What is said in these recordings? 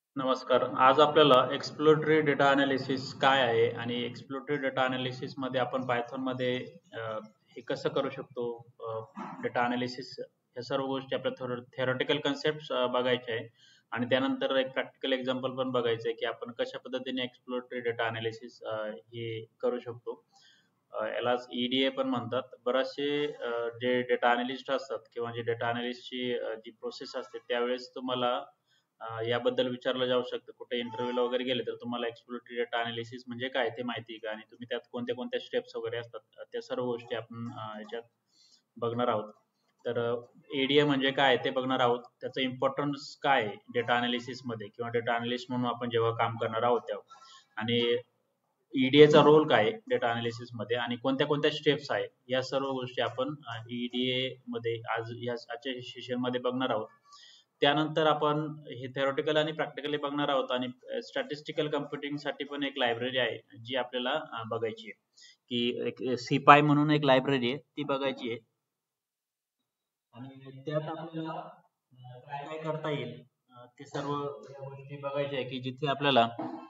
नमस्कार. आज आपल्याला एक्सप्लोरेटरी डेटा अनालिसिस काय आहे आणि एक्सप्लोरेटरी डेटा अनालिसिस मध्ये आपण पायथॉन मध्ये हे कसं करू शकतो, डेटा अनालिसिस ह्या सर्व गोष्टी आपल्या थेरॉटिकल कन्सेप्ट बघायचे आहे आणि त्यानंतर एक प्रॅक्टिकल एक्झाम्पल पण बघायचं आहे की आपण कशा पद्धतीने एक्सप्लोरेटरी डेटा अनालिसिस हे करू शकतो. यालाच EDA पण म्हणतात. बरेचसे जे डेटा अनालिस्ट असतात किंवा जे डेटा अनालिस्टची जी प्रोसेस असते त्यावेळेस तुम्हाला याबद्दल विचारलं जाऊ शकतं. कुठे इंटरव्ह्यूला वगैरे गेले तर तुम्हाला एक्सप्लोरेटरी डेटा अनालिसिस म्हणजे काय ते माहिती आहे का? आणि तुम्ही त्यात कोणत्या कोणत्या स्टेप्स वगैरे असतात त्या सर्व गोष्टी आपण याच्यात बघणार आहोत. तर EDA म्हणजे काय ते बघणार आहोत. त्याचं इम्पॉर्टन्स काय आहे डेटा अनालिसिसमध्ये किंवा डेटा अनालिस्ट म्हणून आपण जेव्हा काम करणार आहोत तेव्हा. आणि EDA रोल काय आहे डेटा अनालिसिस मध्ये आणि कोणत्या कोणत्या स्टेप्स आहेत या सर्व गोष्टी आपण EDA मध्ये आज या आजच्या सेशन मध्ये बघणार आहोत. त्यानंतर आपण हे थेरॉटिकल आणि प्रॅक्टिकली बघणार आहोत आणि स्टॅटिस्टिकल कम्प्युटिंग साठी पण एक लायब्ररी आहे जी आपल्याला बघायची आहे की एक CPy म्हणून एक लायब्ररी आहे ती बघायची आहे आणि त्यात आपल्याला काय काय करता येईल ते सर्व या गोष्टी बघायच्या आहे की जिथे आपल्याला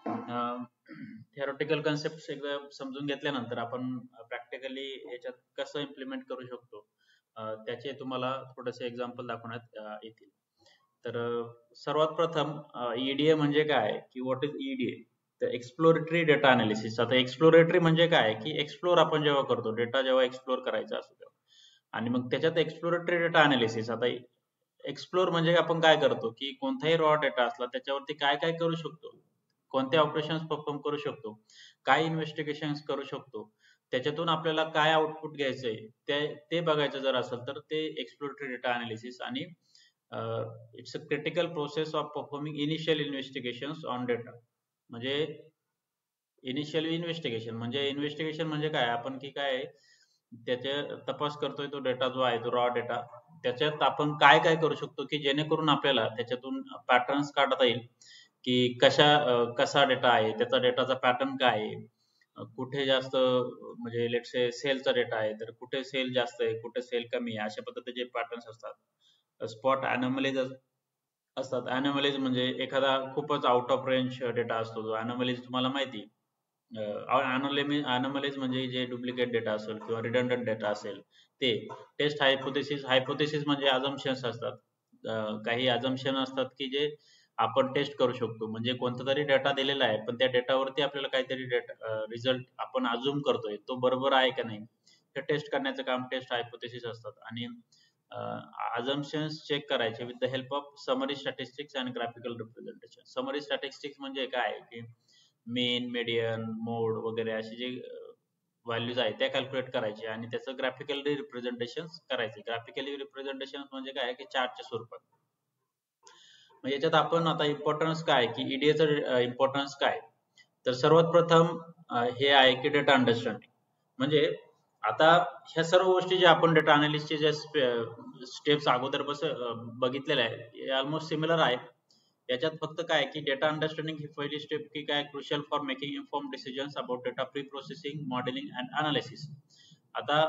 थेरॉटिकल कन्सेप्ट एकदा समजून घेतल्यानंतर आपण प्रॅक्टिकली याच्यात कसं इम्प्लिमेंट करू शकतो त्याचे तुम्हाला थोडेसे एक्झाम्पल दाखवण्यात येतील. तर सर्वात प्रथम EDA म्हणजे काय की व्हॉट इज EDA? तर एक्सप्लोरेटरी डेटा अनालिसिस. आता एक्सप्लोरेटरी म्हणजे काय की एक्सप्लोर आपण जेव्हा करतो डेटा जेव्हा एक्सप्लोर करायचा असतो तेव्हा आणि मग त्याच्यात एक्सप्लोरेटरी डेटा अनालिसिस. आता एक्सप्लोर म्हणजे आपण काय करतो की कोणताही रॉ डेटा असला त्याच्यावरती काय काय करू शकतो, कोणते ऑपरेशन्स परफॉर्म करू शकतो, काय इन्व्हेस्टिगेशन्स करू शकतो, त्याच्यातून आपल्याला काय आउटपुट घ्यायचंय ते बघायचं जर असेल तर ते एक्सप्लोरेटरी डेटा अनालिसिस. आणि it's a critical process of performing initial investigations on data. म्हणजे इनिशियल इन्व्हेस्टिगेशन म्हणजे काय आपण की काय त्याचे तपास करतोय तो डेटा जो आहे तो रॉ डेटा त्याच्यात आपण काय काय करू शकतो की जेणेकरून आपल्याला त्याच्यातून पॅटर्न्स काढता येईल की कसा डेटा आहे, त्याचा डेटाचा पॅटर्न काय आहे, कुठे जास्त म्हणजे लेट्स से सेलचा डेटा आहे तर कुठे सेल जास्त आहे कुठे सेल कमी आहे अशा पद्धतीचे पॅटर्न्स असतात. स्पॉट अनोमलीज असतात. अनोमलीज म्हणजे एखादा खूपच आउट ऑफ रेंज डेटा असतो. जो अनोमलीज तुम्हाला माहिती अनोमलीज म्हणजे जे डुप्लिकेट डेटा असेल किंवा रिडंडंट डेटा असेल ते. टेस्ट हायपोथेसिस म्हणजे अझम्पशन्स असतात. काही अझम्पशन असतात की जे आपण टेस्ट करू शकतो. म्हणजे कोणता तरी डेटा दिलेला आहे पण त्या डेटावरती आपल्याला काहीतरी रिझल्ट आपण अझ्युम करतोय तो बरोबर आहे का नाही हे टेस्ट करण्याचं काम टेस्ट हायपोथेसिस असतात. आणि assumptions चेक करायचे with the help of summary statistics and graphical representation. Summary statistics म्हणजे काय की मेन, मीडियन, मोड वगैरे असे जे व्हॅल्यूज आहेत त्या कॅल्क्युलेट करायचे आणि त्याचं ग्राफिकली रिप्रेझेंटेशन करायचे. ग्राफिकली रिप्रेझेंटेशन म्हणजे काय की चार्टच्या स्वरूपात. मग याच्यात आपण आता इम्पॉर्टन्स काय की EDAचं इम्पॉर्टन्स काय. तर सर्वात प्रथम हे आहे की डेटा अंडरस्टँडिंग. म्हणजे आता ह्या सर्व गोष्टी ज्या आपण डेटा अनालिसिसचे जे स्टेप्स अगोदर बघितलेल्या आहेत ऑलमोस्ट सिमिलर आहे. याच्यात फक्त काय की डेटा अंडरस्टँडिंग ही पहिली स्टेप की काय crucial for making inform decisions about data pre processing modelling and analysis. आता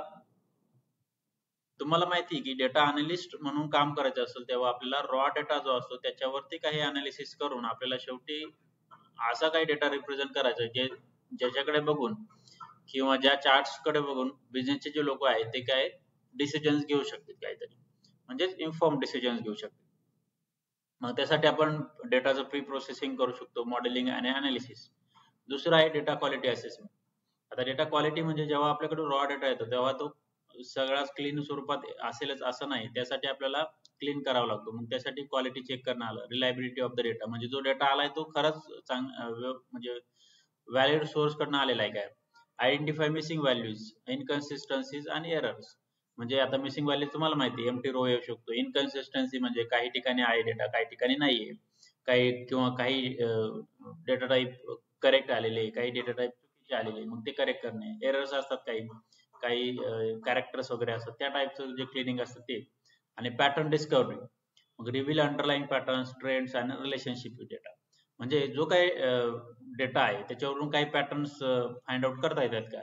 तुम्हाला माहिती आहे की डेटा अनालिस्ट म्हणून काम करायचं असेल तेव्हा आपल्याला रॉ डेटा जो असतो त्याच्यावरती काही अनालिसिस करून आपल्याला शेवटी असा काही डेटा रिप्रेझेंट करायचा जे ज्याच्याकडे बघून किंवा ज्या चार्ट्स कडे बघून बिझनेसचे जे लोक आहेत ते काय डिसिजन्स घेऊ शकतील काहीतरी, म्हणजेच इन्फॉर्म डिसिजन्स घेऊ शकतील. मग त्यासाठी आपण डेटाचं प्री प्रोसेसिंग करू शकतो, मॉडेलिंग आणि अनालिसिस. दुसरं आहे डेटा क्वालिटी असेसमेंट. आता डेटा क्वालिटी म्हणजे जेव्हा आपल्याकडे रॉ डेटा येतो तेव्हा तो सगळाच क्लीन स्वरूपात असेलच असं नाही, त्यासाठी आपल्याला क्लीन करावं लागतो. मग त्यासाठी क्वालिटी चेक करणं आलं, रिलायबिलिटी ऑफ द डेटा म्हणजे जो डेटा आलाय तो खरंच म्हणजे व्हॅलिड सोर्स कडनं आलेला आहे काय. आयडेंटिफाय मिसिंग व्हॅल्यूज, इनकन्सिस्टन्सीज आणि एरर्स. म्हणजे आता मिसिंग व्हॅल्यू तुम्हाला माहिती एमटी रो येऊ शकतो. इनकन्सिस्टन्सी म्हणजे काही ठिकाणी आहे डेटा काही ठिकाणी नाहीये, काही किंवा काही डेटा टाईप करेक्ट आलेले काही डेटा टाईप चुकीचे आलेले मग ते करेक्ट करणे. एरर्स असतात काही काही कॅरेक्टर्स वगैरे असतात त्या टाईपचं जे क्लिनिंग असतं ते. आणि पॅटर्न डिस्कवरी मग रिव्हील अंडरलाईन पॅटर्न्स ट्रेंड्स आणि रिलेशनशिप विथ डेटा. म्हणजे जो काही डेटा आहे त्याच्यावरून काही पॅटर्न्स फाइंड आउट करता येतात का,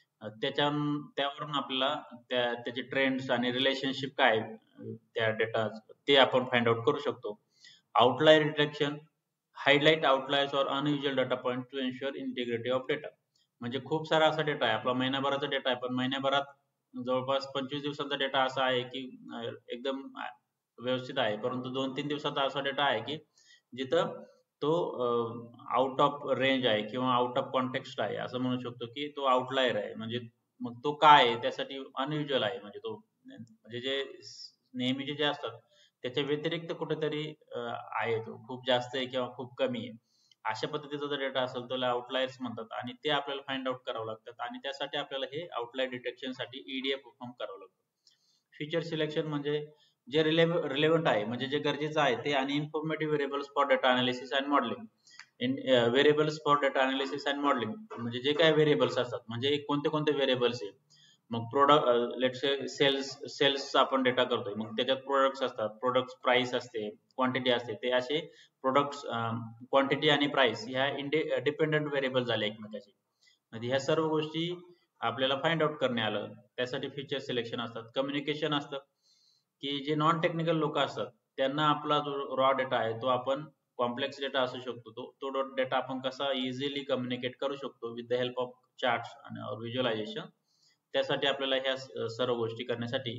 त्यावरून आपल्याला त्याचे ट्रेंड्स आणि रिलेशनशिप काय त्या डेटा ते आपण फाइंड आउट करू शकतो. Outlier detection, highlight outliers or unusual data point to ensure integrity of data. म्हणजे खूप सारा असा डेटा आहे, आपला महिन्याभराचा डेटा आहे, पण महिन्याभरात जवळपास 25 दिवसांचा डेटा असा आहे की एकदम व्यवस्थित आहे, परंतु 2-3 दिवसाचा असा डेटा आहे की जिथं तो आउट ऑफ रेंज आहे किंवा आउट ऑफ कॉन्टेक्स्ट आहे, असं म्हणू शकतो की तो आउटलायर आहे. म्हणजे मग तो काय आहे, त्यासाठी अनयुज्युअल आहे. म्हणजे तो म्हणजे जे नेहमीचे जे असतात त्याच्या व्यतिरिक्त कुठेतरी आहे, तो खूप जास्त आहे किंवा खूप कमी आहे. अशा पद्धतीचा जर डेटा असेल त्याला आउटलायर्स म्हणतात आणि ते आपल्याला फाइंड आउट करावं लागतात आणि त्यासाठी आपल्याला हे आउटलायर डिटेक्शनसाठी EDA परफॉर्म करावं लागतं. फीचर सिलेक्शन म्हणजे जे रिलेव्हंट आहे, म्हणजे जे गरजेचं आहे ते, आणि informative variables for data analysis and modelling. Variables for data analysis and modelling म्हणजे जे काही व्हेरिएबल्स असतात, म्हणजे कोणते कोणते व्हेरिएबल्स आहे. मग प्रोडक्ट लेट्स से सेल्स आपण डेटा करतोय, मग त्याच्यात प्रोडक्ट्स असतात, प्रोडक्ट्स प्राइस असते, क्वांटिटी असते. ते असे प्रोडक्ट्स क्वांटिटी आणि प्राइस ह्या डिपेंडंट व्हेरिएबल झाले एकमेकाचे. म्हणजे ह्या सर्व गोष्टी आपल्याला फाइंड आउट करणे आलं, त्यासाठी फीचर सिलेक्शन असतात. कम्युनिकेशन असतं की जे नॉन टेक्निकल लोक असतात त्यांना आपला जो रॉ डेटा आहे तो आपण कॉम्प्लेक्स डेटा असू शकतो, तो डेटा आपण कसा इझिली कम्युनिकेट करू शकतो with the help of charts आणि व्हिज्युअलायझेशन. त्यासाठी आपल्याला ह्या सर्व गोष्टी करण्यासाठी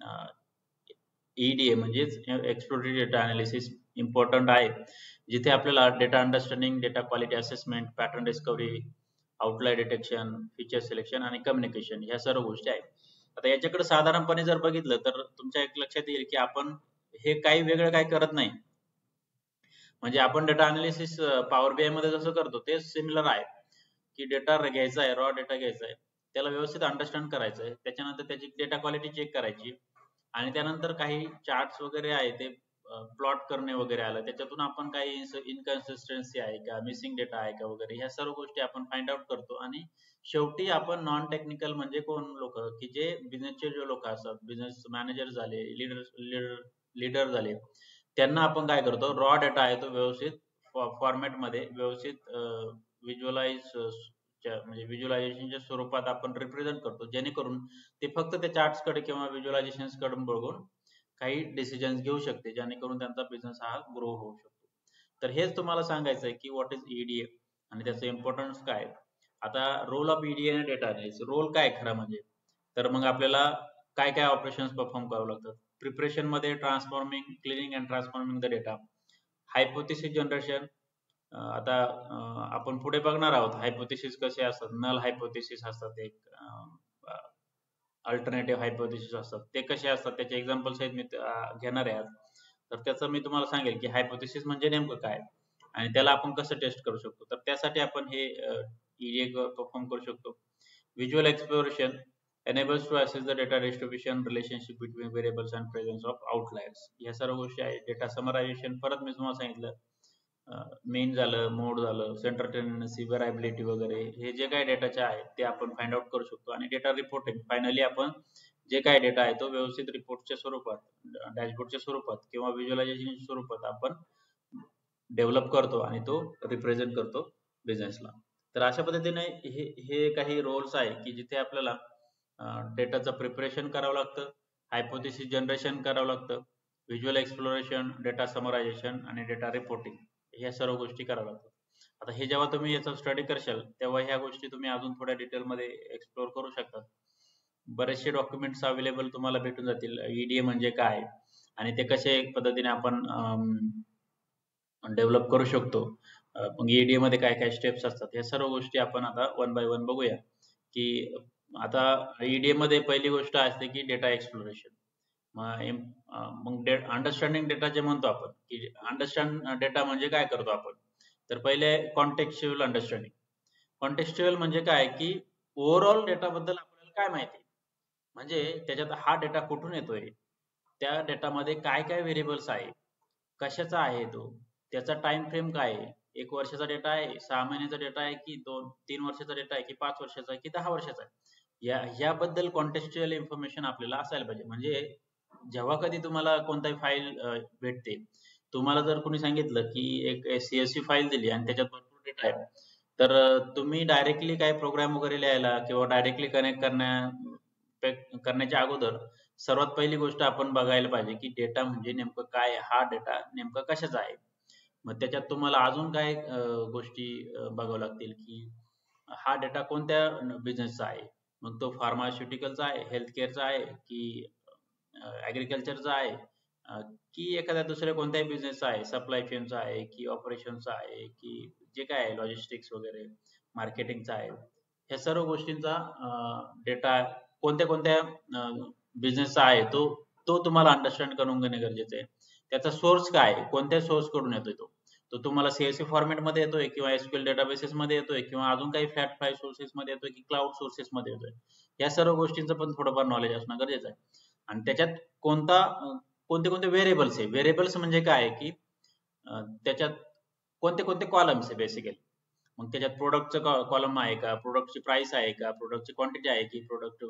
EDA म्हणजेच एक्सप्लोरेटरी डेटा अनालिसिस इम्पॉर्टंट आहे, जिथे आपल्याला data understanding, data quality assessment, pattern discovery, outlier detection, feature selection आणि कम्युनिकेशन ह्या सर्व गोष्टी आहेत. आता याच्याकडे साधारणपणे जर बघितलं तर तुमच्या एक लक्षात येईल की आपण हे काही वेगळं काही करत नाही. म्हणजे आपण डेटा अनालिसिस पॉवर BI मध्ये जसं करतो ते सिमिलर आहे, की डेटा घ्यायचा आहे, रॉ डेटा घ्यायचा आहे, त्याला व्यवस्थित अंडरस्टँड करायचं आहे, त्याच्यानंतर त्याची डेटा क्वालिटी चेक करायची आणि त्यानंतर काही चार्ट्स वगैरे आहे ते प्लॉट करणे वगैरे आलं, त्याच्यातून आपण काही इनकन्सिस्टन्सी आहे का, मिसिंग डेटा आहे का वगैरे, ह्या सर्व गोष्टी आपण फाइंड आउट करतो. आणि शेवटी आपण नॉन टेक्निकल म्हणजे कोण लोक की जे बिझनेसचे जे लोक असतात, बिझनेस मॅनेजर झाले, लीडर झाले, त्यांना आपण काय करतो, रॉ डेटा आहे तो व्यवस्थित फॉर्मॅटमध्ये व्यवस्थित व्हिज्युअलाइज म्हणजे व्हिज्युअलायझेशनच्या स्वरूपात आपण रिप्रेझेंट करतो, जेणेकरून ते फक्त त्या चार्ट्स कडे किंवा व्हिज्युअलायझेशन्स कडून बघून काही डिसिजन्स घेऊ शकते, जेणेकरून त्यांचा बिझनेस हा ग्रो होऊ शकतो. तर हेच तुम्हाला सांगायचं आहे की व्हॉट इज EDA आणि त्याचं इम्पॉर्टन्स काय. आता रोल ऑफ EDA आणि डेटा अनालिसिस, रोल काय खरं म्हणजे, तर मग आपल्याला काय काय ऑपरेशन्स परफॉर्म करावं लागतात. प्रिपरेशन मध्ये transforming, cleaning and transforming the data. Hypothesis generation, आता आपण पुढे बघणार आहोत हायपोथेसिस कसे असतात. नल हायपोथेसिस असतात, एक अल्टरनेटिव्ह हायपोथेसिस असतात, ते कसे असतात त्याचे एक्झाम्पल्स आहेत मी घेणार आहे आज. तर त्याचं मी तुम्हाला सांगेल की हायपोथेसिस म्हणजे नेमकं काय आणि त्याला आपण कसं टेस्ट करू शकतो. तर त्यासाठी आपण हे EDA परफॉर्म करू शकतो. Visual exploration enables to assess the data distribution, relationship between variables and presence of outliers. ह्या सर्व गोष्टी आहेत. डेटा समरायझेशन परत मी तुम्हाला सांगितलं, मेन झालं, मोड झालं, सेंटर टेंडन्सी, व्हेरायबिलिटी वगैरे, हे जे काही डेटाचे आहेत ते आपण फाइंड आउट करू शकतो. आणि डेटा रिपोर्टिंग, फायनली आपण जे काही डेटा आहे तो व्यवस्थित रिपोर्टच्या स्वरूपात, डॅशबोर्डच्या स्वरूपात किंवा व्हिज्युअलायझेशनच्या स्वरूपात आपण डेव्हलप करतो आणि तो रिप्रेझेंट करतो बिझनेसला. तर अशा पद्धतीने हे काही रोल्स आहे की जिथे आपल्याला डेटाचं प्रिपरेशन करावं लागतं, हायपोथेसिस जनरेशन करावं लागतं, व्हिज्युअल एक्सप्लोरेशन, डेटा समरायझेशन आणि डेटा रिपोर्टिंग, ह्या सर्व गोष्टी कराव्या लागतात. आता हे जेव्हा तुम्ही याचा स्टडी करशाल तेव्हा ह्या गोष्टी तुम्ही अजून थोड्या डिटेलमध्ये एक्सप्लोर करू शकता. बरेचसे डॉक्युमेंट्स अवेलेबल तुम्हाला भेटून जातील, EDA म्हणजे काय आणि ते कसे पद्धतीने आपण डेव्हलप करू शकतो. मग EDA मध्ये काय काय स्टेप्स असतात, ह्या सर्व गोष्टी आपण आता वन बाय वन बघूया. की आता EDA मध्ये पहिली गोष्ट असते की डेटा एक्सप्लोरेशन. मग अंडरस्टँडिंग डेटा जे म्हणतो आपण, की अंडरस्टँड डेटा म्हणजे काय करतो आपण, तर पहिले कॉन्टेक्स्चुअल अंडरस्टँडिंग. कॉन्टेक्स्चुअल म्हणजे काय की ओव्हरऑल डेटा बद्दल आपल्याला काय माहिती, म्हणजे त्याच्यात हा डेटा कुठून येतोय, त्या डेटामध्ये काय काय व्हेरिएबल्स आहे, कशाचा आहे तो, त्याचा टाइम फ्रेम काय आहे, 1 वर्षाचा डेटा आहे, 6 महिन्याचा डेटा आहे की 2-3 वर्षाचा डेटा आहे की 5 वर्षाचा आहे की 10 वर्षाचा आहे, याबद्दल कॉन्टेक्स्चुअल इन्फॉर्मेशन आपल्याला असायला पाहिजे. म्हणजे जेव्हा कधी तुम्हाला कोणताही फाईल भेटते, तुम्हाला जर कोणी सांगितलं की एक CSV फाईल दिली आणि त्याच्यात भरपूर डेटा आहे, तर तुम्ही डायरेक्टली काय प्रोग्राम वगैरे लिहायला किंवा डायरेक्टली कनेक्ट करण्याच्या अगोदर सर्वात पहिली गोष्ट आपण बघायला पाहिजे की डेटा म्हणजे नेमकं काय, हा डेटा नेमका कशाचा आहे. मग त्याच्यात तुम्हाला अजून काय गोष्टी बघावं लागतील की हा डेटा कोणत्या बिझनेसचा आहे. मग तो फार्मास्युटिकलचा आहे, हेल्थ केअरचा आहे की ॲग्रीकल्चरचा आहे, की एखाद्या दुसऱ्या कोणत्याही बिझनेसचा आहे, सप्लाय चेनचा आहे की ऑपरेशनचा आहे की जे काय आहे लॉजिस्टिक्स वगैरे मार्केटिंगचा आहे. ह्या सर्व गोष्टींचा डेटा कोणत्या कोणत्या बिझनेसचा आहे तो तो तुम्हाला अंडरस्टँड करून घेणे गरजेचे आहे. त्याचा सोर्स काय आहे, कोणत्या सोर्स कडून येतोय तो तो तुम्हाला CSV फॉर्मॅटमध्ये येतोय किंवा SQL डेटाबेसेस मध्ये येतोय किंवा अजून काही फॅक्ट फाईल सोर्सेस मध्ये येतोय की क्लाउड सोर्सेस मध्ये येतोय. या सर्व गोष्टींचं पण थोडंफार नॉलेज असणं गरजेचं आहे. आणि त्याच्यात कोणते कोणते व्हेरिएबल्स आहे. व्हेरिएबल्स म्हणजे काय आहे की त्याच्यात कोणते कोणते कॉलम्स आहे बेसिकली. मग त्याच्यात प्रोडक्टचं कॉलम आहे का, प्रोडक्टची प्राइस आहे का, प्रोडक्टची क्वांटिटी आहे की प्रोडक्ट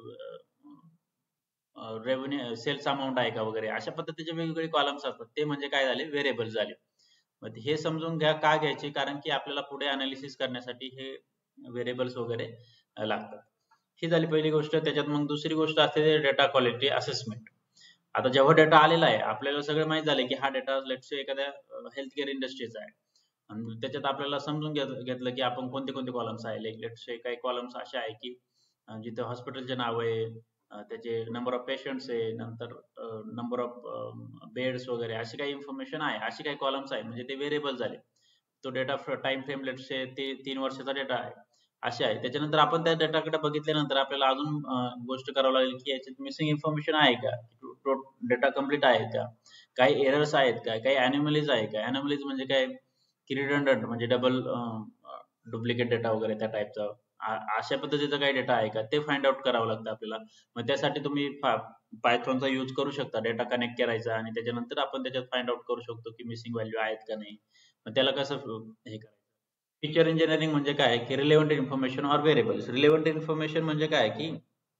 रेव्हेन्यू सेल्स अमाऊंट आहे का वगैरे अशा पद्धतीचे वेगवेगळे कॉलम्स असतात. ते म्हणजे काय झाले, व्हेरिएबल झाले. मग हे समजून घ्या का घ्यायचे, कारण की आपल्याला पुढे अनालिसिस करण्यासाठी हे व्हेरिएबल्स वगैरे लागतात. ही झाली पहिली गोष्ट. त्याच्यात मग दुसरी गोष्ट असते डेटा क्वालिटी असेसमेंट. आता जेव्हा डेटा आलेला आहे आपल्याला सगळं माहित झालं की हा डेटा लेट्स से एखाद्या हेल्थ केअर इंडस्ट्रीचा आहे आणि त्याच्यात आपल्याला समजून घेतलं की आपण कोणते कोणते कॉलम्स आहे. लाईक लेट्स से काही कॉलम्स असे आहे की जिथे हॉस्पिटलचे नाव आहे, त्याचे नंबर ऑफ पेशंट्स आहे, नंतर नंबर ऑफ बेड्स वगैरे अशी काही इन्फॉर्मेशन आहे, अशी काही कॉलम्स आहे, म्हणजे ते व्हेरिएबल झाले. तो data time frame let's say ते 3 वर्षाचा डेटा आहे असे आहे. त्याच्यानंतर आपण त्या डेटाकडे बघितल्यानंतर आपल्याला अजून गोष्ट करावं लागेल की याच्यात मिसिंग इन्फॉर्मेशन आहे का, तो डेटा कम्प्लीट आहे का, काही एरर्स आहेत का, काही अॅनोमलीज आहे का. अॅनोमलीज म्हणजे काय की रिडंडंट म्हणजे डबल डुप्लिकेट डेटा वगैरे त्या टाईपचा अशा पद्धतीचा काही डेटा आहे का ते फाइंड आउट करावं लागतं आपल्याला. मग त्यासाठी तुम्ही पायथॉनचा यूज करू शकता. डेटा कनेक्ट करायचा आणि त्याच्यानंतर आपण त्याच्यात फाइंड आउट करू शकतो की मिसिंग व्हॅल्यू आहेत का नाही. मग त्याला कसं हे करायचं. फीचर इंजिनिअरिंग म्हणजे काय की relevant information or variables. Relevant information म्हणजे काय की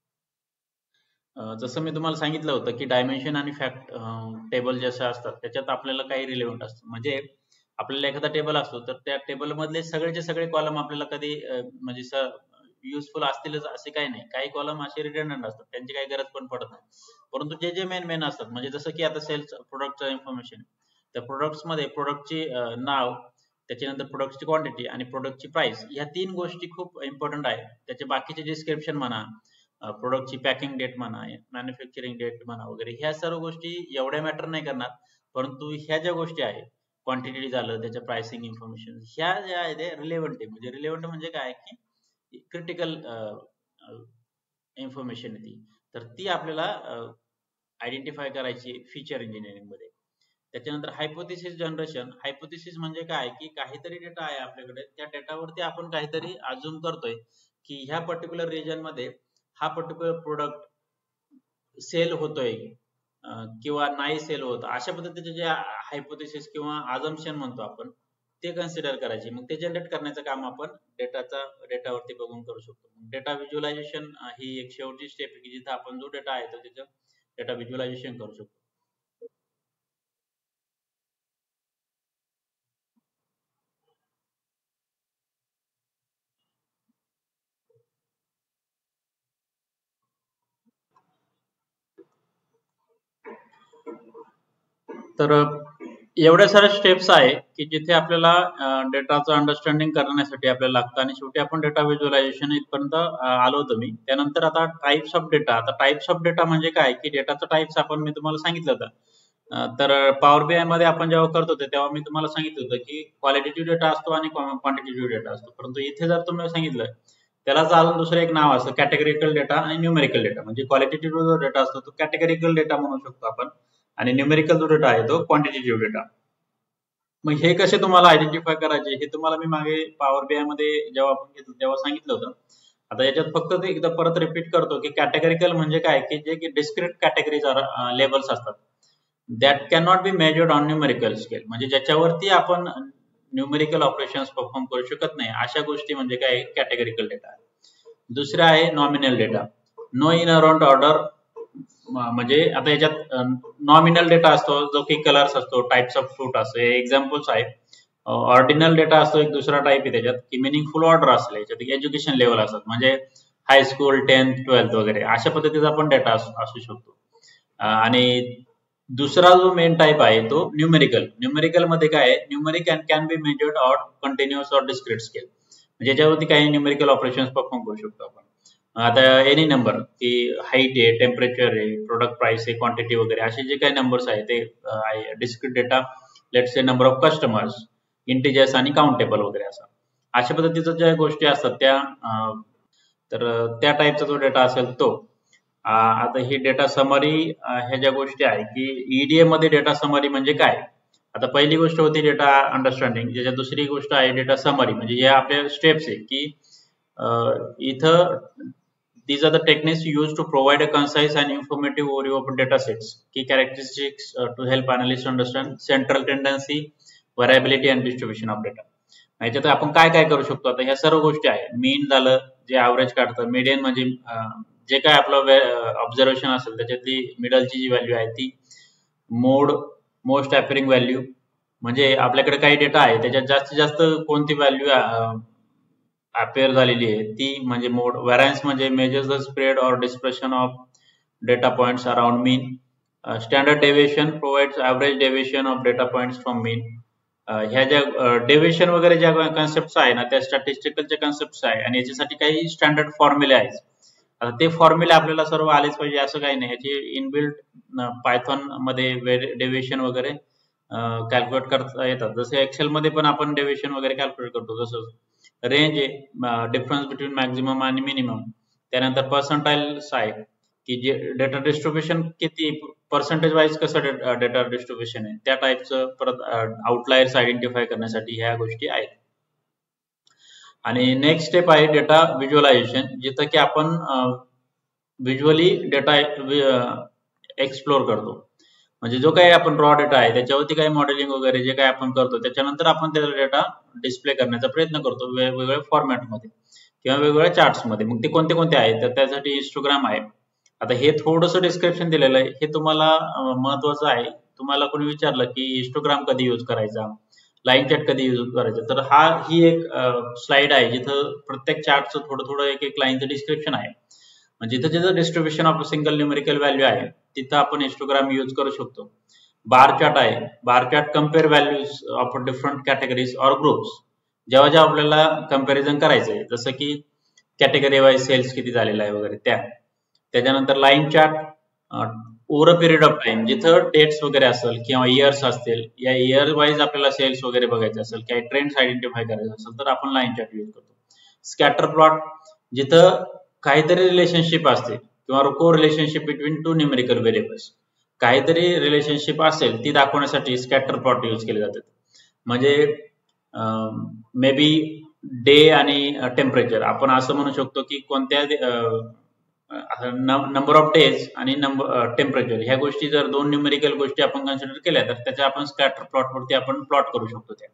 जसं मी तुम्हाला सांगितलं होतं की डायमेन्शन आणि फॅक्ट टेबल जसे असतात त्याच्यात आपल्याला काही रिलेव्हंट असतं. म्हणजे आपल्याला एखादा टेबल असतो तर त्या टेबल मधले सगळेचे सगळे कॉलम आपल्याला कधी म्हणजे युजफुल असतीलच असे काही नाही. काही कॉलम असे रिडंडंट असतात, त्यांची काही गरज पण पडत नाही. परंतु जे जे मेन मेन असतात म्हणजे जसं की आता सेल्स प्रोडक्टचं इन्फॉर्मेशन, त्या प्रोडक्ट्स मध्ये प्रोडक्टची नाव, त्याच्यानंतर प्रोडक्टची क्वांटिटी आणि प्रोडक्टची प्राइस, ह्या 3 गोष्टी खूप इम्पॉर्टंट आहेत. त्याचे बाकीचे डिस्क्रिप्शन म्हणा, प्रोडक्टची पॅकिंग डेट म्हणा, मॅन्युफॅक्चरिंग डेट म्हणा वगैरे, ह्या सर्व गोष्टी एवढ्या मॅटर नाही करणार. परंतु ह्या ज्या गोष्टी आहेत, क्वांटिटी झालं, त्याच्या प्राइसिंग इन्फॉर्मेशन, ह्या ज्या आहेत ते रिलेव्हंट आहे. म्हणजे रिलेव्हंट म्हणजे काय की क्रिटिकल इन्फॉर्मेशन ती, तर ती आपल्याला आयडेंटिफाय करायची फीचर इंजिनिअरिंग मध्ये. त्याच्यानंतर हायपोथेसिस जनरेशन. हायपोथेसिस म्हणजे काय की काहीतरी डेटा आहे आपल्याकडे, त्या डेटावरती आपण काहीतरी अज्युम करतोय की ह्या पर्टिक्युलर रिजन मध्ये हा पर्टिक्युलर प्रोडक्ट सेल होतोय किंवा नाही सेल होत. अशा पद्धतीचे जे हायपोथेसिस किंवा अझम्पशन म्हणतो आपण, ते कन्सिडर करायचे. मग ते जनरेट करण्याचं काम आपण डेटावरती बघून करू शकतो. डेटा व्हिज्युअलायझेशन ही एक शेवटची स्टेप आहे की जिथे आपण जो डेटा आहे तो त्याचं डेटा व्हिज्युअलायझेशन करू शकतो. तर एवढ्या साऱ्या स्टेप्स आहे की जिथे आपल्याला डेटाचं अंडरस्टँडिंग करण्यासाठी आपल्याला लागतं आणि शेवटी आपण डेटा व्हिज्युअलायझेशन इथपर्यंत आलो होतो मी. त्यानंतर आता टाइप्स ऑफ डेटा. आता टाइप्स ऑफ डेटा म्हणजे काय की डेटाचं टाइप्स आपण मी तुम्हाला सांगितलं होतं. तर पॉवर BI मध्ये आपण जेव्हा करत होते तेव्हा मी तुम्हाला सांगितलं होतं की क्वालिटेटिव्ह डेटा असतो आणि क्वांटिटेटिव्ह डेटा असतो. परंतु इथे जर तुम्ही सांगितलं त्यालाच अजून दुसरं एक नाव असतं कॅटेगरिकल डेटा आणि न्यूमेरिकल डेटा. म्हणजे क्वालिटेटिव्ह जो डेटा असतो तो कॅटेगरिकल डेटा म्हणू शकतो आपण आणि न्यूमेरिकल जो डेटा आहे तो क्वांटिटेटिव्ह डेटा. मग हे कसे तुम्हाला आयडेंटिफाय करायचे हे तुम्हाला मी मागे पॉवर BI मध्ये जेव्हा आपण घेतलं तेव्हा सांगितलं होतं. आता याच्यात फक्त ते एकदा परत रिपीट करतो की कॅटेगरिकल म्हणजे काय की जे की डिस्क्रीट कॅटेगरीज लेबल्स असतात that can not be measured on numerical scale. म्हणजे ज्याच्यावरती आपण न्यूमेरिकल ऑपरेशन्स परफॉर्म करू शकत नाही अशा गोष्टी म्हणजे काय कॅटेगरिकल डेटा. दुसरा आहे nominal data. No inherent order. म्हणजे आता याच्यात नॉमिनल डेटा असतो जो की कलर्स असतो, टाइप्स ऑफ फ्रूट असतो, हे एक्झाम्पल्स आहेत. ऑर्डिनल डेटा असतो एक दुसरा टाइप आहे त्याच्यात की मिनिंगफुल ऑर्डर असले, याच्यात एज्युकेशन लेवल असतात म्हणजे हायस्कूल 10th 12th वगैरे अशा पद्धतीचा पण डेटा असू शकतो. आणि दुसरा जो मेन टाइप आहे तो न्यूमेरिकल. न्यूमेरिकल मध्ये काय आहे, numeric and can be measured on continuous or discrete scale. म्हणजे याच्यावरती काही न्यूमेरिकल ऑपरेशन्स परफॉर्म करू शकतो आपण. आता एनी नंबर की हाईट आहे, टेम्परेचर आहे, प्रोडक्ट प्राइस आहे, क्वांटिटी वगैरे असे जे काही नंबर्स आहे ते आहे. Discrete data, let's say number of customers, integers आणि काउंटेबल वगैरे असं अशा पद्धतीच्या ज्या गोष्टी असतात त्या तर त्या टाईपचा जो डेटा असेल तो. आता ही डेटा समरी ह्या ज्या गोष्टी आहे की ईडीए मध्ये डेटा समरी म्हणजे काय. आता पहिली गोष्ट होती डेटा अंडरस्टँडिंग, ज्याच्यात दुसरी गोष्ट आहे डेटा समरी. म्हणजे या आपल्या स्टेप्स आहे की इथं these are the techniques used to provide a concise and informative overview of data sets, key characteristics to help analysts understand central tendency, variability and distribution of data. याच्यात आपण काय काय करू शकतो. आता ह्या सर्व गोष्टी आहे. मीन झालं जे ॲव्हरेज काढतं, मीडियन म्हणजे जे काय आपलं ऑब्झर्वेशन असेल त्याच्यातली मिडलची जी व्हॅल्यू आहे ती, मोड मोस्ट ॲफरिंग व्हॅल्यू म्हणजे आपल्याकडे काही डेटा आहे त्याच्यात जास्तीत जास्त कोणती व्हॅल्यू अपेअर झालेली आहे ती म्हणजे मोड. व्हॅरियन्स म्हणजे measures the spread or dispersion of data points around mean. Standard deviation provides average deviation of data points from mean. ह्या ज्या डेव्हिएशन वगैरे ज्या कन्सेप्ट आहे ना त्या स्टॅटिस्टिकलच्या कन्सेप्ट आहे आणि याच्यासाठी काही स्टँडर्ड फॉर्म्युले आहेत. आता ते फॉर्म्युले आपल्याला सर्व आलेच पाहिजे असं काही नाही. याची इनबिल्ट पायथॉन मध्ये डेव्हिएशन वगैरे कॅल्क्युलेट करता येतात. जसं एक्सेल मध्ये पण आपण डेव्हिएशन वगैरे कॅल्क्युलेट करतो. जसं रेंज आहे, डिफरन्स बिटवीन मॅक्झिमम आणि मिनिमम. त्यानंतर पर्सेंटाइल्स आहे की जे डेटा डिस्ट्रीब्युशन किती पर्सेंटेज वाईज कसं डेटा डिस्ट्रीब्युशन आहे त्या टाईपचं. परत आउटलायर्स आयडेंटिफाय करण्यासाठी ह्या गोष्टी आहेत. आणि नेक्स्ट स्टेप आहे डेटा व्हिज्युअलायझेशन, जिथं की आपण व्हिज्युअली डेटा एक्सप्लोर करतो. म्हणजे जो काही आपण रॉ डेटा आहे त्याच्यावरती काही मॉडेलिंग वगैरे जे काही आपण करतो त्याच्यानंतर आपण त्याचा डेटा डिस्प्ले करण्याचा प्रयत्न करतो वेगवेगळ्या फॉर्मॅटमध्ये किंवा वेगवेगळ्या चार्ट्समध्ये. मग ते कोणते कोणते आहेत तर त्यासाठी हिस्टोग्राम आहे. आता हे थोडंसं डिस्क्रिप्शन दिलेलं आहे, हे तुम्हाला महत्वाचं आहे. तुम्हाला कोणी विचारलं की हिस्टोग्राम कधी यूज करायचा, लाईन चार्ट कधी यूज करायचा, तर ही एक स्लाइड आहे जिथं प्रत्येक चार्टचं थोडं थोडं एक एक लाईनचं डिस्क्रिप्शन आहे. म्हणजे जिथं जिथं distribution of single numerical value आहे तिथं आपण हिस्टोग्राम यूज करू शकतो. बार चार्ट आहे, bar chart compare values of different categories or groups. जेव्हा जेव्हा आपल्याला कम्पॅरिझन करायचं आहे जसं की कॅटेगरी वाईज सेल्स किती झालेला आहे वगैरे त्याच्यानंतर line chart over a period of time, जिथं डेट्स वगैरे असेल किंवा इयर्स असतील, या इयर वाईज आपल्याला सेल्स वगैरे बघायचे असेल, काही ट्रेंड्स आयडेंटिफाय करायचे असेल तर आपण लाईन चार्ट यूज करतो. स्कॅटर प्लॉट, जिथं काहीतरी रिलेशनशिप असते किंवा co relationship between two numerical variables, काहीतरी रिलेशनशिप असेल ती दाखवण्यासाठी स्कॅटर प्लॉट यूज केले जातात. म्हणजे मे बी डे आणि टेम्परेचर, आपण असं म्हणू शकतो की कोणत्या नंबर ऑफ डेज आणि टेम्परेचर ह्या गोष्टी जर दोन न्यूमेरिकल गोष्टी आपण कन्सिडर केल्या तर त्याच्या आपण स्कॅटर प्लॉट वरती आपण प्लॉट करू शकतो. त्या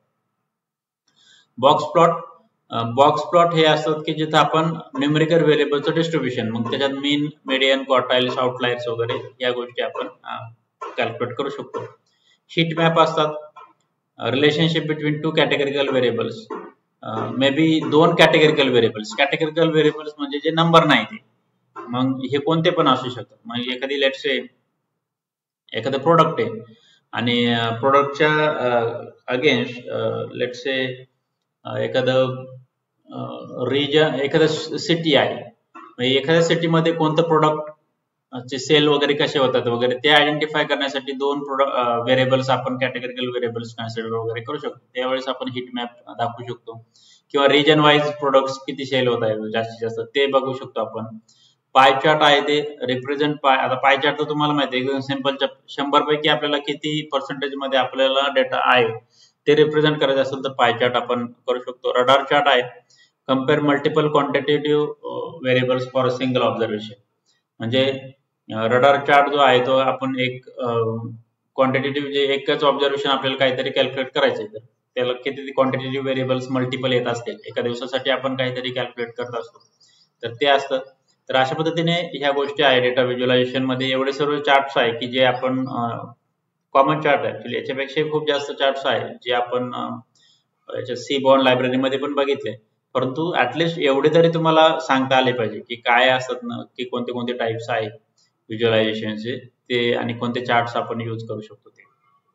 बॉक्स प्लॉट हे असतात की जिथं आपण न्यूमेरिकल व्हेरिएबलचं डिस्ट्रीब्युशन, मग त्याच्यात मीन, मीडियन, क्वार्टाइल्स, आउटलायर्स वगैरे या गोष्टी आपण कॅल्क्युलेट करू शकतो. हीट मॅप असतात, relationship between two categorical variables, may be दोन कॅटेगरिकल व्हेरिएबल्स. कॅटेगरिकल व्हेरिएबल्स म्हणजे जे नंबर नाही ते, मग हे कोणते पण असू शकतात. म्हणजे एखादी लेट्स से एखादं प्रोडक्ट आहे आणि प्रोडक्टच्या अगेन्स्ट लेट्स से एखादं रिजन, एखादं सिटी आहे, म्हणजे एखाद्या सिटीमध्ये कोणतं प्रोडक्ट चे सेल वगैरे कसे होतात वगैरे ते आयडेंटिफाय करण्यासाठी दोन व्हेरिएबल्स आपण कॅटेगरिकल व्हेरिएबल्स कन्सिडर वगैरे करू शकतो. त्यावेळेस आपण हीट मॅप दाखवू शकतो किंवा रिजन वाईज प्रोडक्ट्स किती सेल होत आहे जास्तीत जास्त ते बघू शकतो आपण. पाय चार्ट आहे ते रिप्रेझेंट पाय. आता पाय चार्ट तर तुम्हाला माहिती आहे, एकदम सिंपल. 100 पैकी आपल्याला किती पर्सेंटेज मध्ये आपल्याला डेटा आहे ते रिप्रेझेंट करायचं असेल तर पाय चार्ट आपण करू शकतो. रडार चार्ट आहे, compare multiple quantitative variables for a single observation. म्हणजे रडार चार्ट जो आहे तो आपण एक क्वांटिटेटिव्ह, जे एकच ऑब्झर्वेशन आपल्याला काहीतरी कॅल्क्युलेट करायचंय तर त्याला किती क्वांटिटेटिव्ह व्हेरिएबल्स मल्टिपल येत असतील, एका दिवसासाठी आपण काहीतरी कॅल्क्युलेट करत असतो तर ते असतं. तर अशा पद्धतीने ह्या गोष्टी आहे डेटा व्हिज्युअलायझेशन मध्ये. एवढे सर्व चार्ट्स आहे की जे आपण कॉमन चार्ट आहे ऍक्च्युली, याच्यापेक्षा खूप जास्त चार्ट्स आहे जे आपण याच्या सीबॉर्न लायब्ररीमध्ये पण बघितले. परंतु ऍटलिस्ट एवढे तरी तुम्हाला सांगता आले पाहिजे की काय असतात ना, की कोणते कोणते टाइप्स आहेत व्हिज्युअलायझेशनचे ते आणि कोणते चार्ट्स आपण यूज करू शकतो ते.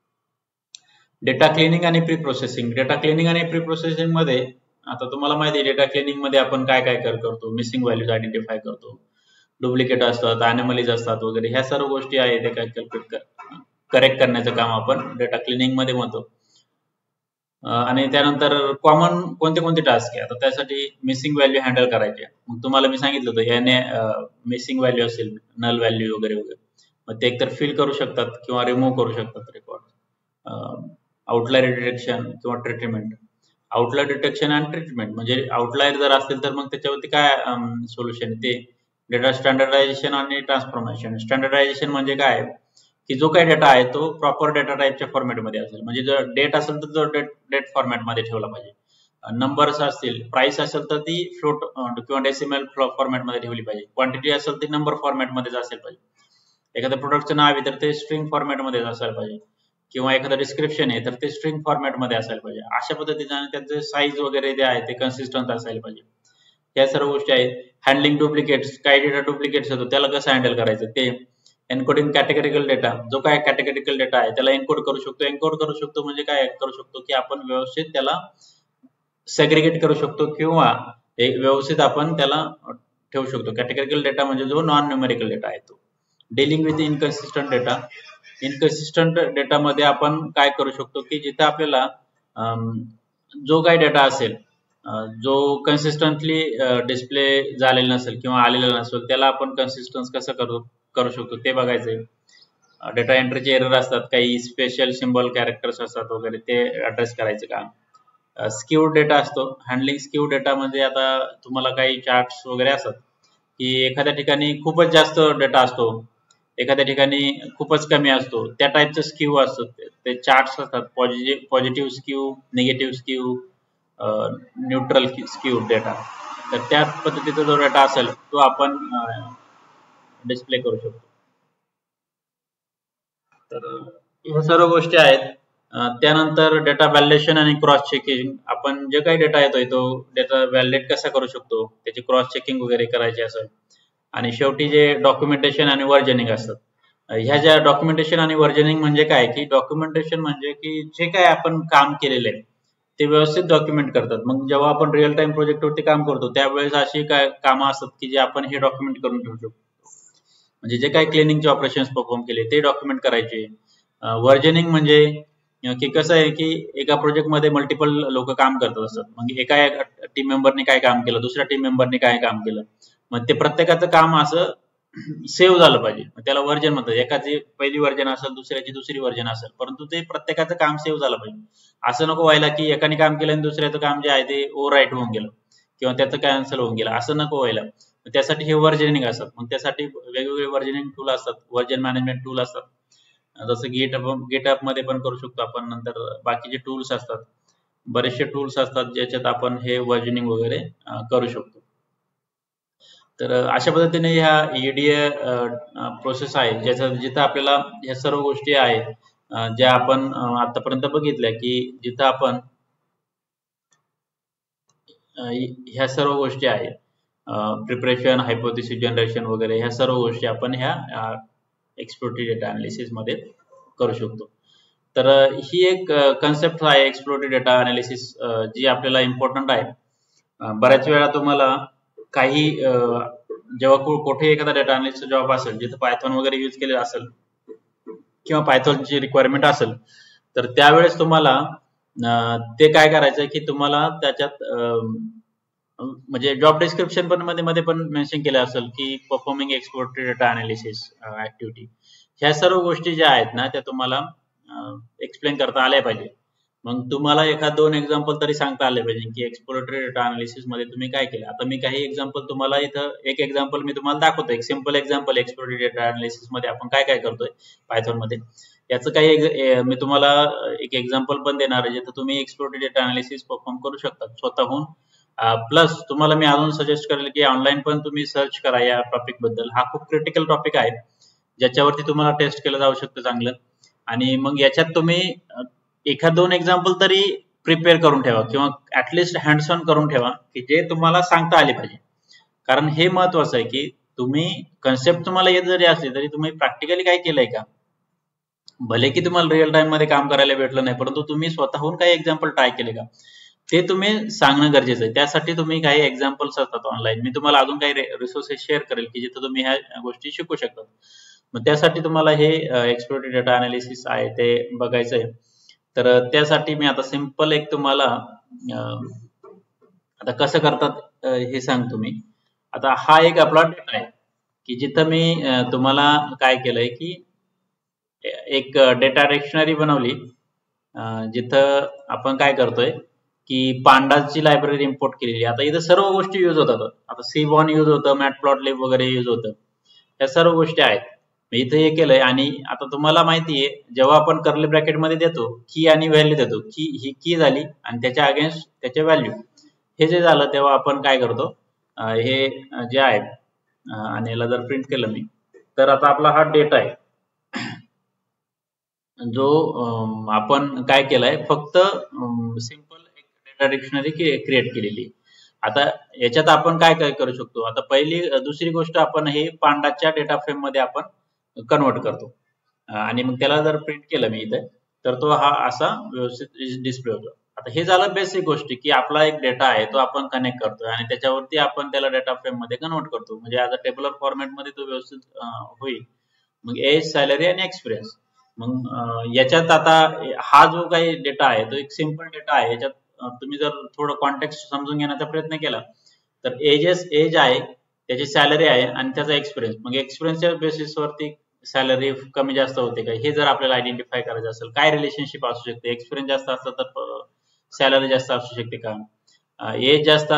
डेटा क्लिनिंग आणि प्री प्रोसेसिंग. डेटा क्लिनिंग आणि प्री प्रोसेसिंग मध्ये आता तुम्हाला माहिती आहे डेटा क्लिनिंग मध्ये आपण काय काय करतो, मिसिंग व्हॅल्यूज आयडेंटिफाय करतो, डुप्लिकेट असतात, अॅनोमलीज असतात वगैरे, ह्या सर्व गोष्टी आहेत त्या कॅल्क्युलेट करेक्ट करण्याचं काम आपण डेटा क्लिनिंग मध्ये म्हणतो. आणि त्यानंतर कॉमन कोणते कोणते टास्क आहे, आता त्यासाठी मिसिंग व्हॅल्यू हँडल करायचे. मग तुम्हाला मी सांगितलं होतं याने मिसिंग व्हॅल्यू असेल, नल व्हॅल्यू वगैरे वगैरे, मग ते एकतर फिल करू शकतात किंवा रिमूव्ह करू शकतात रेकॉर्ड. आउटलायर डिटेक्शन किंवा ट्रीटमेंट. आउटलायर डिटेक्शन आणि ट्रीटमेंट म्हणजे आउटलायर जर असेल तर मग त्याच्यावरती काय सोल्युशन ते डेटा स्टँडर्डायझेशन आणि ट्रान्सफॉर्मेशन. स्टँडर्डायझेशन म्हणजे काय की जो काही डेटा आहे तो प्रॉपर डेटा टाईपच्या फॉर्मॅटमध्ये असेल, म्हणजे जर डेट असेल तर तो डेट फॉर्मॅटमध्ये ठेवला पाहिजे. नंबर्स असतील, प्राइस असेल तर ती फ्लोट किंवा डेसिमल फॉर्मॅटमध्ये ठेवली पाहिजे. क्वांटिटी असेल ती नंबर फॉर्मॅटमध्येच असायला पाहिजे. एखाद्या प्रोडक्टचं नाव आहे तर ते स्ट्रिंग फॉर्मॅटमध्ये असायला पाहिजे, किंवा एखादं डिस्क्रिप्शन आहे तर ते स्ट्रिंग फॉर्मॅटमध्ये असायला पाहिजे. अशा पद्धतीने त्याचे साईज वगैरे जे आहे ते कन्सिस्टंट असायला पाहिजे. या सर्व गोष्टी आहेत. हँडलिंग डुप्लिकेट्स, काही डेटा डुप्लिकेट्स होतो त्याला कसं हँडल करायचं ते. एन्कोडिंग कॅटेगरिकल डेटा, जो काय कॅटेगरिकल डेटा आहे त्याला एन्कोड करू शकतो. एन्कोड करू शकतो म्हणजे काय करू शकतो की आपण व्यवस्थित त्याला सेग्रिगेट करू शकतो किंवा एक व्यवस्थित आपण त्याला ठेवू शकतो. कॅटेगरिकल डेटा म्हणजे जो नॉन न्यूमेरिकल डेटा आहे तो. Dealing with inconsistent data. Inconsistent डेटामध्ये आपण काय करू शकतो की जिथे आपल्याला जो काही डेटा असेल जो कन्सिस्टंटली डिस्प्ले झालेला नसेल किंवा आलेला नसेल त्याला आपण कन्सिस्टन्स कसं करू शकतो ते बघायचंय. डेटा एंट्रीचे एरर असतात, काही स्पेशल सिम्बॉल कॅरेक्टर्स असतात वगैरे, ते ऍड्रेस करायचं काम. स्क्यूड डेटा असतो. हँडलिंग स्क्यूड डेटा म्हणजे आता तुम्हाला काही चार्ट्स वगैरे असतात की एखाद्या ठिकाणी खूपच जास्त डेटा असतो, एखाद्या ठिकाणी खूपच कमी असतो, त्या टाईपचं स्क्यू असतं. ते चार्ट्स असतात, positive skew, negative skew, neutral skew data. तर त्या पद्धतीचा जो डेटा असेल तो आपण डिस्प्ले करू शकतो. तर ह्या सर्व गोष्टी आहेत. त्यानंतर डेटा व्हॅलिडेशन आणि क्रॉस चेकिंग. आपण जे काही डेटा येतोय तो डेटा व्हॅलिडेट कसा करू शकतो, त्याची क्रॉस चेकिंग वगैरे करायची असेल. आणि शेवटी जे डॉक्युमेंटेशन आणि वर्जनिंग असतात. ह्या ज्या डॉक्युमेंटेशन आणि वर्जनिंग म्हणजे काय की डॉक्युमेंटेशन म्हणजे की जे काय आपण काम केलेलं आहे ते व्यवस्थित डॉक्युमेंट करतात. मग जेव्हा आपण रिअल टाइम प्रोजेक्टवरती काम करतो त्यावेळेस अशी काय कामं असतात की जे आपण हे डॉक्युमेंट करून ठेवू शकतो. म्हणजे जे काही क्लिनिंगचे ऑपरेशन्स परफॉर्म केले ते डॉक्युमेंट करायचे. वर्जनिंग म्हणजे की कसं आहे की एका प्रोजेक्टमध्ये मल्टिपल लोक काम करत असतात. मग एका टीम मेंबरने काय काम केलं, दुसऱ्या टीम मेंबरने काय काम केलं, मग ते प्रत्येकाचं काम असं सेव्ह झालं पाहिजे. त्याला वर्जन म्हणतात. एकाची पहिली वर्जन असेल, दुसऱ्याची दुसरी वर्जन असेल, परंतु ते प्रत्येकाचं काम सेव्ह झालं पाहिजे. असं नको व्हायला की एकाने काम केलं आणि दुसऱ्याचं काम जे आहे ते ओव्हर राईट होऊन गेलं किंवा त्याचं कॅन्सल होऊन गेलं, असं नको व्हायला. त्यासाठी हे वर्जनिंग असतात. मग त्यासाठी वेगवेगळे वर्जनिंग टूल असतात, वर्जन मॅनेजमेंट टूल असतात. जसं गेटअप मध्ये पण करू शकतो आपण. नंतर बाकीचे टूल्स असतात, बरेचसे टूल्स असतात ज्याच्यात आपण हे वर्जनिंग वगैरे करू शकतो. तर अशा पद्धतीने ह्या EDA प्रोसेस आहे ज्याच्यात जिथं आपल्याला ह्या सर्व गोष्टी आहेत ज्या आपण आतापर्यंत बघितल्या की जिथं आपण ह्या सर्व गोष्टी आहेत, प्रिपरेशन, हायपोथेसिस जनरेशन वगैरे, ह्या सर्व गोष्टी आपण ह्या एक्सप्लोरेटरी डेटा अनालिसिस मध्ये करू शकतो. तर ही एक कन्सेप्ट आहे एक्सप्लोरेटरी डेटा अनालिसिस जी आपल्याला इम्पॉर्टंट आहे. बऱ्याच वेळा तुम्हाला काही जेव्हा कुठे एखादा डेटा अनालिसिस जॉब असेल जिथे पायथॉन वगैरे यूज केले असेल किंवा पायथॉनची रिक्वायरमेंट असेल तर त्यावेळेस तुम्हाला ते काय करायचं की तुम्हाला त्याच्यात म्हणजे जॉब डिस्क्रिप्शन पण मध्ये पण मेन्शन केलं असेल की performing exploratory data analysis activity. ह्या सर्व गोष्टी ज्या आहेत ना त्या तुम्हाला एक्सप्लेन करता आल्या पाहिजे. मग तुम्हाला एखाद दोन एक्झाम्पल तरी सांगता आले पाहिजे की एक्सप्लोरेटरी डेटा अनालिसिस मध्ये तुम्ही काय केलं. आता मी काही एक्झाम्पल तुम्हाला इथं एक एक्झाम्पल मी तुम्हाला दाखवतो, एक simple example exploratory data analysis मध्ये आपण काय काय करतोय पायथॉन मध्ये. याचं काही मी तुम्हाला एक एक्झाम्पल पण देणार आहे जिथं तुम्ही एक्सप्लोरेटरी डेटा अनालिसिस परफॉर्म करू शकता स्वतःहून. प्लस तुम्हाला मी अजून सजेस्ट करेल की ऑनलाईन पण तुम्ही सर्च करा या टॉपिक बद्दल. हा खूप क्रिटिकल टॉपिक आहे ज्याच्यावरती तुम्हाला टेस्ट केलं जाऊ शकतं चांगलं. आणि मग याच्यात तुम्ही एखाद दोन एक्झाम्पल तरी प्रिपेअर करून ठेवा किंवा ऍटलिस्ट हँड्स ऑन करून ठेवा की जे तुम्हाला सांगता आले पाहिजे. कारण हे महत्वाचं आहे की तुम्ही कन्सेप्ट तुम्हाला येत जरी असली तरी तुम्ही प्रॅक्टिकली काय केलंय का? भले की तुम्हाला रिअल टाइम मध्ये काम करायला भेटलं नाही, परंतु तुम्ही स्वतःहून काही एक्झाम्पल ट्राय केले का ते तुम्ही सांगणं गरजेचं आहे. त्यासाठी तुम्ही काही एक्झाम्पल्स असतात ऑनलाईन, मी तुम्हाला अजून काही रिसोर्सेस शेअर करेल की जिथे तुम्ही ह्या गोष्टी शिकू शकता. मग त्यासाठी तुम्हाला हे एक्सप्लोरेटरी डेटा अनालिसिस आहे ते बघायचं आहे. तर त्यासाठी मी आता सिंपल एक तुम्हाला आता कसं करतात हे सांगतो मी. आता हा एक आपला डेटा आहे की जिथं मी तुम्हाला काय केलंय की एक डेटा डिक्शनरी बनवली, जिथं आपण काय करतोय की पांडाची लायब्ररी इम्पोर्ट केलेली. आता इथं सर्व गोष्टी यूज होतात. आता सीबॉर्न यूज होतं, मॅटप्लॉटलिब वगैरे यूज होतं, या सर्व गोष्टी आहेत. इथं हे केलंय आणि आता तुम्हाला माहितीये जेव्हा आपण कर्ली ब्रॅकेट मध्ये देतो की आणि व्हॅल्यू देतो, की ही की झाली आणि त्याच्या अगेन्स्ट त्याचे व्हॅल्यू, हे जे झालं तेव्हा आपण काय करतो, हे जे आहे आणि याला जर प्रिंट केलं मी, तर आता आपला हा डेटा आहे जो आपण काय केलाय, फक्त सिंपल एक डेटा डिक्शनरी क्रिएट केलेली. आता याच्यात आपण काय काय करू शकतो. आता पहिली दुसरी गोष्ट, आपण हे पांडाच्या डेटा फ्रेम मध्ये आपण कन्वर्ट करतो आणि मग त्याला जर प्रिंट केलं मी इथे, तर तो हा असा व्यवस्थित डिस्प्ले होतो. आता हे झालं बेसिक गोष्टी की आपला एक डेटा आहे तो आपण कनेक्ट करतोय आणि त्याच्यावरती आपण त्याला डेटा फ्रेम मध्ये कन्वर्ट करतो, म्हणजे ॲज अ टेबलर फॉर्मॅट मध्ये तो व्यवस्थित होईल. मग एज, सॅलरी आणि एक्सपिरियन्स. मग याच्यात आता हा जो काही डेटा आहे तो एक सिंपल डेटा आहे. याच्यात तुम्ही जर थोडं कॉन्टेक्स्ट समजून घेण्याचा प्रयत्न केला तर एज आहे, त्याची सॅलरी आहे आणि त्याचा एक्सपिरियन्स. मग एक्सपिरियन्सच्या बेसिसवरती सॅलरी कमी जास्त होते का, हे जर आपल्याला आयडेंटिफाय करायचं असेल, काय रिलेशनशिप असू शकते, एक्सपिरियन्स जास्त असलं तर सॅलरी जास्त असू शकते का, एज जास्त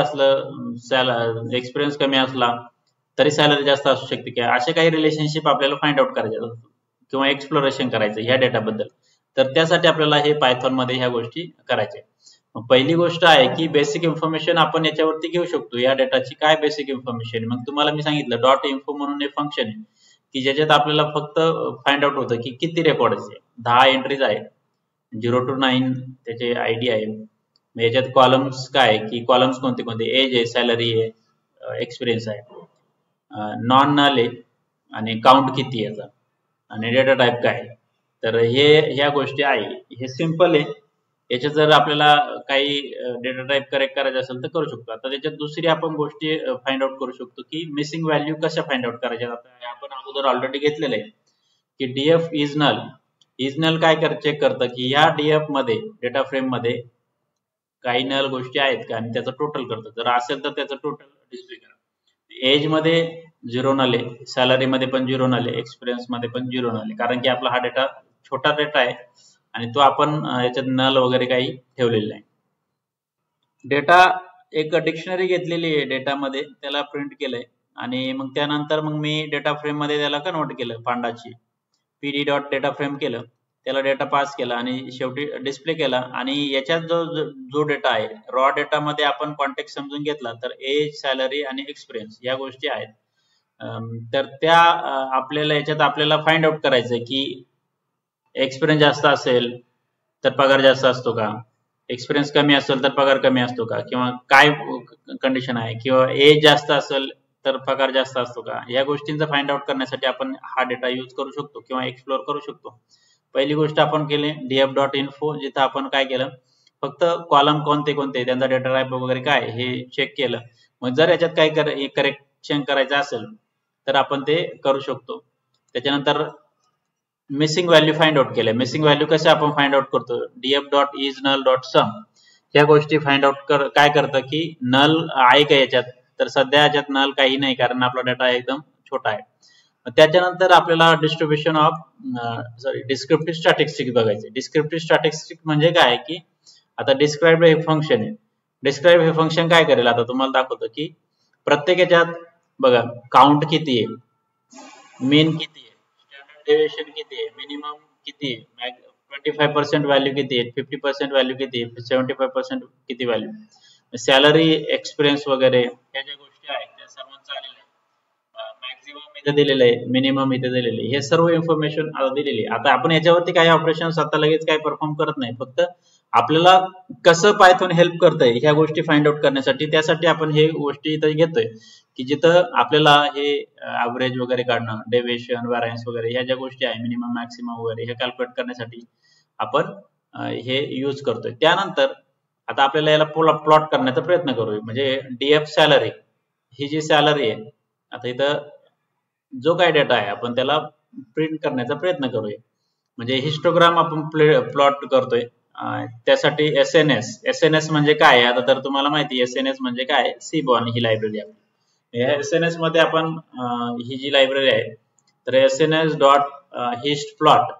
असलं एक्सपिरियन्स कमी असला तरी सॅलरी जास्त असू शकते का, असे काही रिलेशनशिप आपल्याला फाइंड आउट करायचे किंवा एक्सप्लोरेशन करायचं ह्या डेटाबद्दल. तर त्यासाठी आपल्याला हे पायथॉन मध्ये ह्या गोष्टी करायच्या. मग पहिली गोष्ट आहे की बेसिक इन्फॉर्मेशन आपण याच्यावरती घेऊ शकतो. या डेटाची काय बेसिक इन्फॉर्मेशन, मग तुम्हाला मी सांगितलं डॉट इन्फो म्हणून एक फंक्शन आहे की ज्याच्यात आपल्याला फक्त फाइंड आउट होतं की किती रेकॉर्ड आहे. 10 एंट्रीज आहे, 0 to 9 त्याचे आयडी आहे. मग याच्यात कॉलम्स काय की कॉलम्स कोणते कोणते, एज आहे, सॅलरी आहे, एक्सपिरियन्स आहे, नॉन नल आहे आणि काउंट किती आहे याचा, आणि डेटा टाईप काय. तर हे ह्या गोष्टी आहे, हे सिंपल आहे. याच्यात जर आपल्याला काही डेटा टाईप करेक्ट करायचं असेल तर करू शकतो. आता त्याच्यात दुसरी आपण गोष्टी फाइंड आउट करू शकतो की मिसिंग व्हॅल्यू कशा फाइंड आउट करायच्या. आता आपण अगोदर ऑलरेडी घेतलेलं आहे की DF is null. Is null काय चेक करतं की या डीएफ मध्ये डेटा फ्रेम मध्ये काही नल गोष्टी आहेत का आणि त्याचं टोटल करतं. जर असेल तर त्याचं टोटल डिस्प्ले करा. एज मध्ये 0 नल आहे, सॅलरी मध्ये पण 0 नल आहे, एक्सपिरियन्स मध्ये पण 0 नल आहे, कारण की आपला हा डेटा छोटा डेटा आहे आणि तो आपण याच्यात नल वगैरे काही ठेवलेला नाही. डेटा एक डिक्शनरी घेतलेली आहे डेटामध्ये, त्याला प्रिंट केलंय आणि मग त्यानंतर मग मी डेटा फ्रेम मध्ये त्याला कन्वर्ट केलं, पांडाची पीडी डॉट डेटा फ्रेम केलं, त्याला डेटा पास केला आणि शेवटी डिस्प्ले केला. आणि याच्यात जो डेटा आहे रॉ डेटा मध्ये आपण कॉन्टेक्स्ट समजून घेतला तर एज, सॅलरी आणि एक्सपिरियन्स या गोष्टी आहेत. तर त्या आपल्याला याच्यात आपल्याला फाइंड आउट करायचं की एक्सपिरियन्स जास्त असेल तर पगार जास्त असतो का, एक्सपिरियन्स कमी असेल तर पगार कमी असतो का, किंवा काय कंडिशन आहे, किंवा एज जास्त असेल तर पगार जास्त असतो का. या गोष्टींचा फाइंड आउट करण्यासाठी आपण हा डेटा यूज करू शकतो किंवा एक्सप्लोर करू शकतो. पहिली गोष्ट आपण केली डीएफ डॉट इन्फो, जिथं आपण काय केलं, फक्त कॉलम कोणते कोणते, त्यांचा डेटा टाईप वगैरे काय हे चेक केलं. मग जर याच्यात काही करेक्शन करायचं असेल तर आपण ते करू शकतो. त्याच्यानंतर मिसिंग व्हॅल्यू फाइंड आउट केल्या. मिसिंग व्हॅल्यू कसे आपण फाइंड आउट करतो, DF dot is null dot sum या गोष्टी फाइंड आउट काय करतं की नल आहे का याच्यात, तर सध्या याच्यात नल काही नाही कारण आपला डेटा एकदम छोटा आहे. त्याच्यानंतर आपल्याला डिस्ट्रीब्युशन ऑफ डिस्क्रिप्टिव्ह स्टॅटिस्टिक्स बघायचे. डिस्क्रिप्टिव्ह स्टॅटिस्टिक्स म्हणजे काय की आता डिस्क्राईब हे फंक्शन आहे. डिस्क्राईब हे फंक्शन काय करेल, आता तुम्हाला दाखवतो की प्रत्येक याच्यात बघा काउंट किती आहे, मीन किती आहे, स्टँडर्ड डेविएशन किती आहे, मिनिमम किती आहे, 25% व्हॅल्यू किती आहे, 50% व्हॅल्यू किती आहे, 75% किती व्हॅल्यू, सॅलरी, एक्सपिरियन्स वगैरे ह्या ज्या गोष्टी आहेत त्या सर्वांचा आलेल्या आहे. मॅक्सिमम इथे दिलेलं आहे, मिनिमम इथे दिलेले आहे, हे सर्व इन्फॉर्मेशन आता दिलेली आहे. आता आपण याच्यावरती काही ऑपरेशन्स आता लगेच काही परफॉर्म करत नाही, फक्त आपल्याला कसं पायथॉन हेल्प करतंय ह्या गोष्टी फाइंड आउट करण्यासाठी, त्यासाठी आपण हे गोष्टी इथं घेतोय की जिथं आपल्याला हे ऍव्हरेज वगैरे काढणं, डेव्हिएशन, व्हॅरियन्स वगैरे ह्या ज्या गोष्टी आहे, मिनिमम मॅक्सिमम वगैरे हे कॅल्क्युलेट करण्यासाठी आपण हे यूज करतोय. त्यानंतर आता आपल्याला याला प्लॉट करण्याचा प्रयत्न करूया. म्हणजे डीएफ सॅलरी ही जी सॅलरी आहे, आता इथं जो काय डेटा आहे आपण त्याला प्रिंट करण्याचा प्रयत्न करूया. म्हणजे हिस्टोग्राम आपण प्लॉट करतोय. त्यासाठी एसएनएस म्हणजे काय आहे, आता तर तुम्हाला माहिती आहे एसएनएस म्हणजे काय, सीबॉर्न ही लायब्ररी आहे. या एसएनएस मध्ये आपण ही जी लायब्ररी आहे, तर एसएनएस डॉट हिस्ट प्लॉट,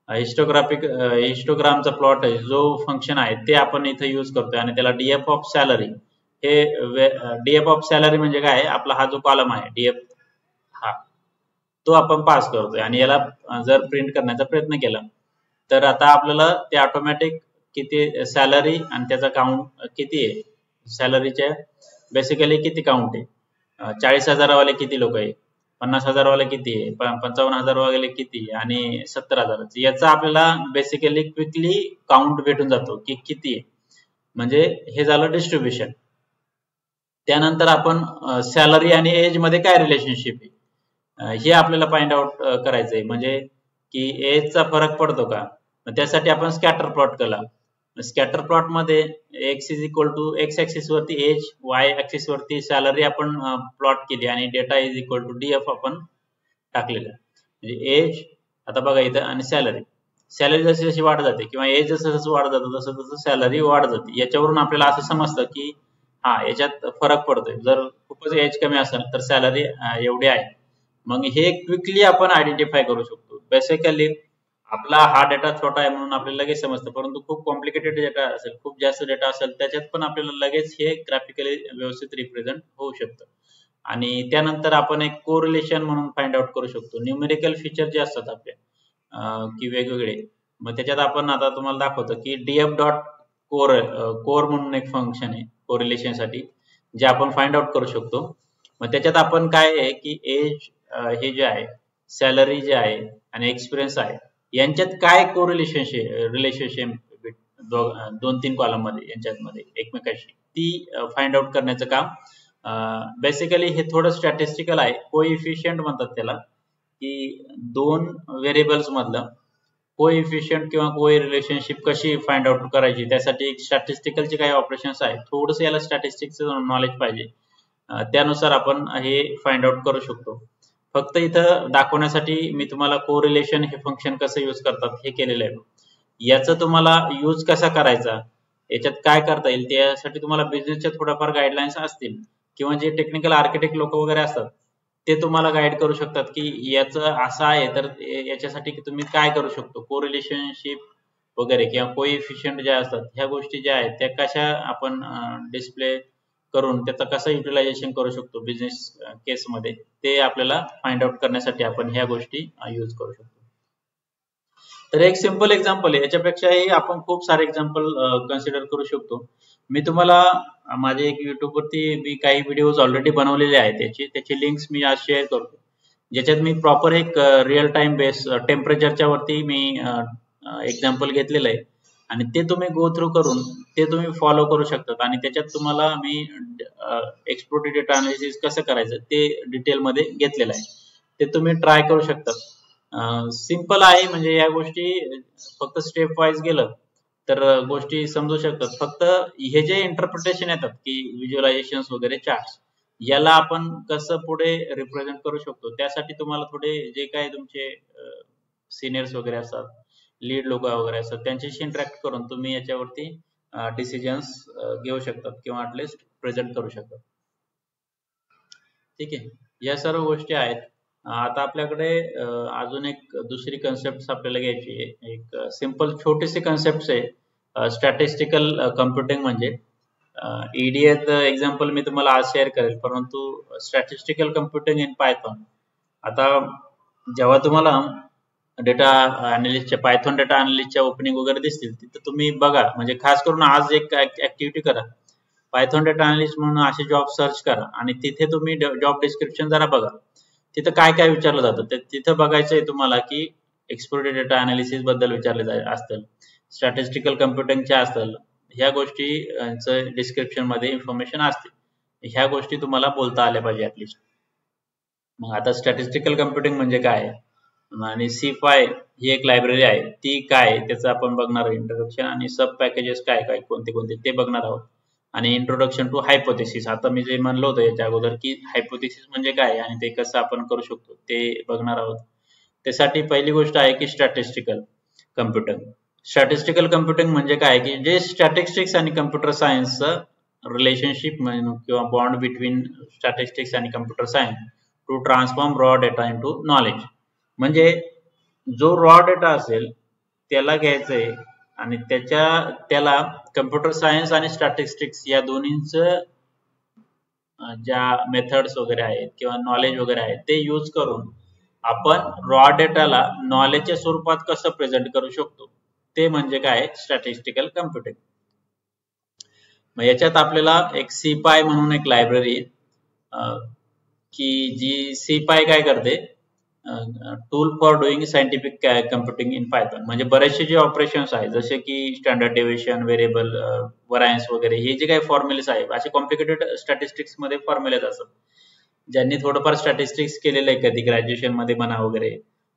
हिस्टोग्रामचा प्लॉट आहे जो फंक्शन आहे ते आपण इथे यूज करतोय. आणि त्याला डीएफ ऑफ सॅलरी, हे डीएफ ऑफ सॅलरी म्हणजे काय, आपला हा जो कॉलम आहे डीएफ, हा तो आपण पास करतोय. आणि याला जर प्रिंट करण्याचा प्रयत्न केला तर आता आपल्याला ते ऑटोमॅटिक किती सॅलरी आणि त्याचा काउंट किती आहे, सॅलरीच्या बेसिकली किती काउंट आहे, 40,000 वाले किती लोक आहे, 50,000 वाले किती आहे, 55,000 वाले किती आहे, आणि 70,000, याचा आपल्याला बेसिकली क्विकली काउंट भेटून जातो की किती आहे. म्हणजे हे झालं डिस्ट्रीब्युशन. त्यानंतर आपण सॅलरी आणि एज मध्ये काय रिलेशनशिप आहे हे आपल्याला फाइंड आउट करायचंय. म्हणजे की एजचा फरक पडतो का, त्यासाठी आपण स्कॅटर प्लॉट केला. स्कॅटर प्लॉट मध्ये X is equal to X axis वरती एज, वाय ऍक्सिस वरती सॅलरी आपण प्लॉट केली आणि data is equal to DF आपण टाकलेलं. म्हणजे एज आता बघा इथं, आणि सॅलरी जशी जशी वाढत जाते किंवा एज जसं जसं वाढत जातं तसं तसं सॅलरी वाढत जाते. याच्यावरून आपल्याला असं समजतं की हा याच्यात फरक पडतोय. जर खूपच एज कमी असेल तर सॅलरी एवढी आहे. मग हे क्विकली आपण आयडेंटिफाय करू शकतो. बेसिकली आपला हा डेटा छोटा आहे म्हणून आपल्याला लगेच समजतं, परंतु खूप कॉम्प्लिकेटेड डेटा असेल, खूप जास्त डेटा असेल, त्याच्यात पण आपल्याला लगेच हे ग्राफिकली व्यवस्थित रिप्रेझेंट होऊ शकतं. आणि त्यानंतर आपण एक कोरिलेशन म्हणून फाइंड आउट करू शकतो. न्यूमेरिकल फीचर जे असतात आपले की वेगवेगळे, मग त्याच्यात आपण आता तुम्हाला दाखवतो की डीएफ डॉट कोर म्हणून एक फंक्शन आहे कोरिलेशन साठी, जे आपण फाइंड आउट करू शकतो. मग त्याच्यात आपण काय आहे की एज हे जे आहे, सॅलरी जे आहे आणि एक्सपिरियन्स आहे, यांच्यात काय रिलेशनशिप 2-3 कॉलम मध्ये यांच्यामध्ये एकमेकाशी, ती फाइंड आउट करण्याचं काम. बेसिकली हे थोडं स्टॅटिस्टिकल आहे, कोइफिशियंट म्हणतात त्याला, की 2 व्हेरिएबल्स मधलं कोइफिशियंट किंवा कोई रिलेशनशिप कशी फाइंड आउट करायची, त्यासाठी स्टॅटिस्टिकलचे काही ऑपरेशन्स आहेत. थोडंसं याला स्टॅटिस्टिक्सचं नॉलेज पाहिजे, त्यानुसार आपण हे फाइंड आउट करू शकतो. फक्त इथं दाखवण्यासाठी मी तुम्हाला कोरिलेशन हे फंक्शन कसं यूज करतात हे केलेलं आहे. याचं तुम्हाला यूज कसा करायचा, याच्यात काय करता येईल, त्यासाठी तुम्हाला बिझनेसच्या थोड्याफार गाईडलाईन्स असतील किंवा जे टेक्निकल आर्किटेक्ट लोक वगैरे असतात ते तुम्हाला गाईड करू शकतात की याचं असं आहे तर याच्यासाठी तुम्ही काय करू शकतो. कोरिलेशनशिप वगैरे किंवा कोइफिशियंट ज्या असतात ह्या गोष्टी ज्या आहेत त्या कशा आपण डिस्प्ले करून त्याचा कसं युटिलायझेशन करू शकतो बिझनेस केस मध्ये, ते आपल्याला फाइंड आउट करण्यासाठी आपण ह्या गोष्टी यूज करू शकतो. तर एक सिंपल एक्झाम्पल आहे, याच्यापेक्षाही आपण खूप सारे एक्झाम्पल कन्सिडर करू शकतो. मी तुम्हाला माझे एक युट्यूब वरती मी काही व्हिडिओज ऑलरेडी बनवलेले आहेत, त्याची लिंक्स मी आज शेअर करतो, ज्याच्यात मी प्रॉपर एक रिअल टाइम बेस टेम्परेचरच्या वरती मी एक्झाम्पल घेतलेलं आहे आणि ते तुम्ही गो थ्रू करून ते तुम्ही फॉलो करू शकतात. आणि त्याच्यात तुम्हाला मी एक्सप्लोरेटेड डेटा अनालिसिस कसं करायचं ते डिटेल मध्ये घेतलेलं आहे, ते तुम्ही ट्राय करू शकतात. सिंपल आहे, म्हणजे या गोष्टी फक्त स्टेप वाईज गेलं तर गोष्टी समजू शकतात. फक्त हे जे इंटरप्रिटेशन येतात की व्हिज्युअलायझेशन वगैरे चार्ट्स, याला आपण कसं पुढे रिप्रेझेंट करू शकतो, त्यासाठी तुम्हाला थोडे जे काही तुमचे सिनियर्स वगैरे असतात, लीड लोक वगैरे असतात, त्यांच्याशी इंटरॅक्ट करून तुम्ही याच्यावरती डिसिजन्स घेऊ शकतात किंवा ऍटलिस्ट प्रेझेंट करू शकतात. ठीक आहे, या सर्व गोष्टी आहेत. आता आपल्याकडे अजून एक दुसरी कन्सेप्ट आपल्याला घ्यायची आहे. एक सिंपल छोटीशी कन्सेप्ट आहे स्टॅटिस्टिकल कम्प्युटिंग. म्हणजे ईडीएच एक्झाम्पल मी तुम्हाला आज शेअर करेल, परंतु स्टॅटिस्टिकल कम्प्युटिंग इन पायथॉन. आता जेव्हा तुम्हाला डेटा अनालिस्टच्या पायथॉन डेटा अनालिस्टच्या ओपनिंग वगैरे दिसतील तिथं तुम्ही बघा. म्हणजे खास करून आज एक ऍक्टिव्हिटी करा, पायथॉन डेटा अनालिस्ट म्हणून असे जॉब सर्च करा आणि तिथे तुम्ही जॉब डिस्क्रिप्शन जरा बघा. तिथं काय काय विचारलं जातं ते तिथं बघायचं आहे तुम्हाला की एक्सप्लोरेटरी डेटा अनालिसिस बद्दल विचारले असतील, स्टॅटिस्टिकल कम्प्युटिंगच्या असतील, ह्या गोष्टी डिस्क्रिप्शन मध्ये इन्फॉर्मेशन असते. ह्या गोष्टी तुम्हाला बोलता आल्या पाहिजे ऍटलिस्ट. मग आता स्टॅटिस्टिकल कम्प्युटिंग म्हणजे काय आणि C5 ही एक लायब्ररी आहे, ती काय त्याचं आपण बघणार आहोत. इंट्रोडक्शन आणि सब पॅकेजेस काय काय कोणते कोणते ते बघणार आहोत. आणि इंट्रोडक्शन टू हायपोथेसिस, आता मी जे म्हणलं होतं याच्या अगोदर की हायपोथेसिस म्हणजे काय आणि ते कसं आपण करू शकतो ते बघणार आहोत. त्यासाठी पहिली गोष्ट आहे की स्टॅटिस्टिकल कम्प्युटिंग. स्टॅटिस्टिकल कम्प्युटिंग म्हणजे काय की जे स्टॅटिस्टिक्स आणि कम्प्युटर सायन्सचं रिलेशनशिप किंवा बॉन्ड बिटवीन स्टॅटिस्टिक्स आणि computer science to transform raw data into knowledge. म्हणजे जो रॉ डेटा असेल त्याला घ्यायचंय आणि त्याला कम्प्युटर सायन्स आणि स्टॅटिस्टिक्स या दोन्हींचं ज्या मेथड्स वगैरे आहेत किंवा नॉलेज वगैरे आहेत ते यूज करून आपण रॉ डेटाला नॉलेजच्या स्वरूपात कसं प्रेझेंट करू शकतो ते म्हणजे काय स्टॅटिस्टिकल कम्प्युटिंग. मग याच्यात आपल्याला एक CPy म्हणून एक लायब्ररी की जी CPy काय करते, tool for doing scientific computing in Python. म्हणजे बरेचसे जे ऑपरेशन्स आहेत जसे की स्टँडर्ड डेव्हिएशन, व्हेरिएबल, व्हरायन्स वगैरे हे जे काही फॉर्म्युलेस आहेत असे कॉम्प्लिकेटेड स्टॅटिस्टिक्स मध्ये फॉर्म्युलेस असतात. ज्यांनी थोडंफार स्टॅटिस्टिक्स केलेलं आहे कधी ग्रॅज्युएशन मध्ये म्हणा वगैरे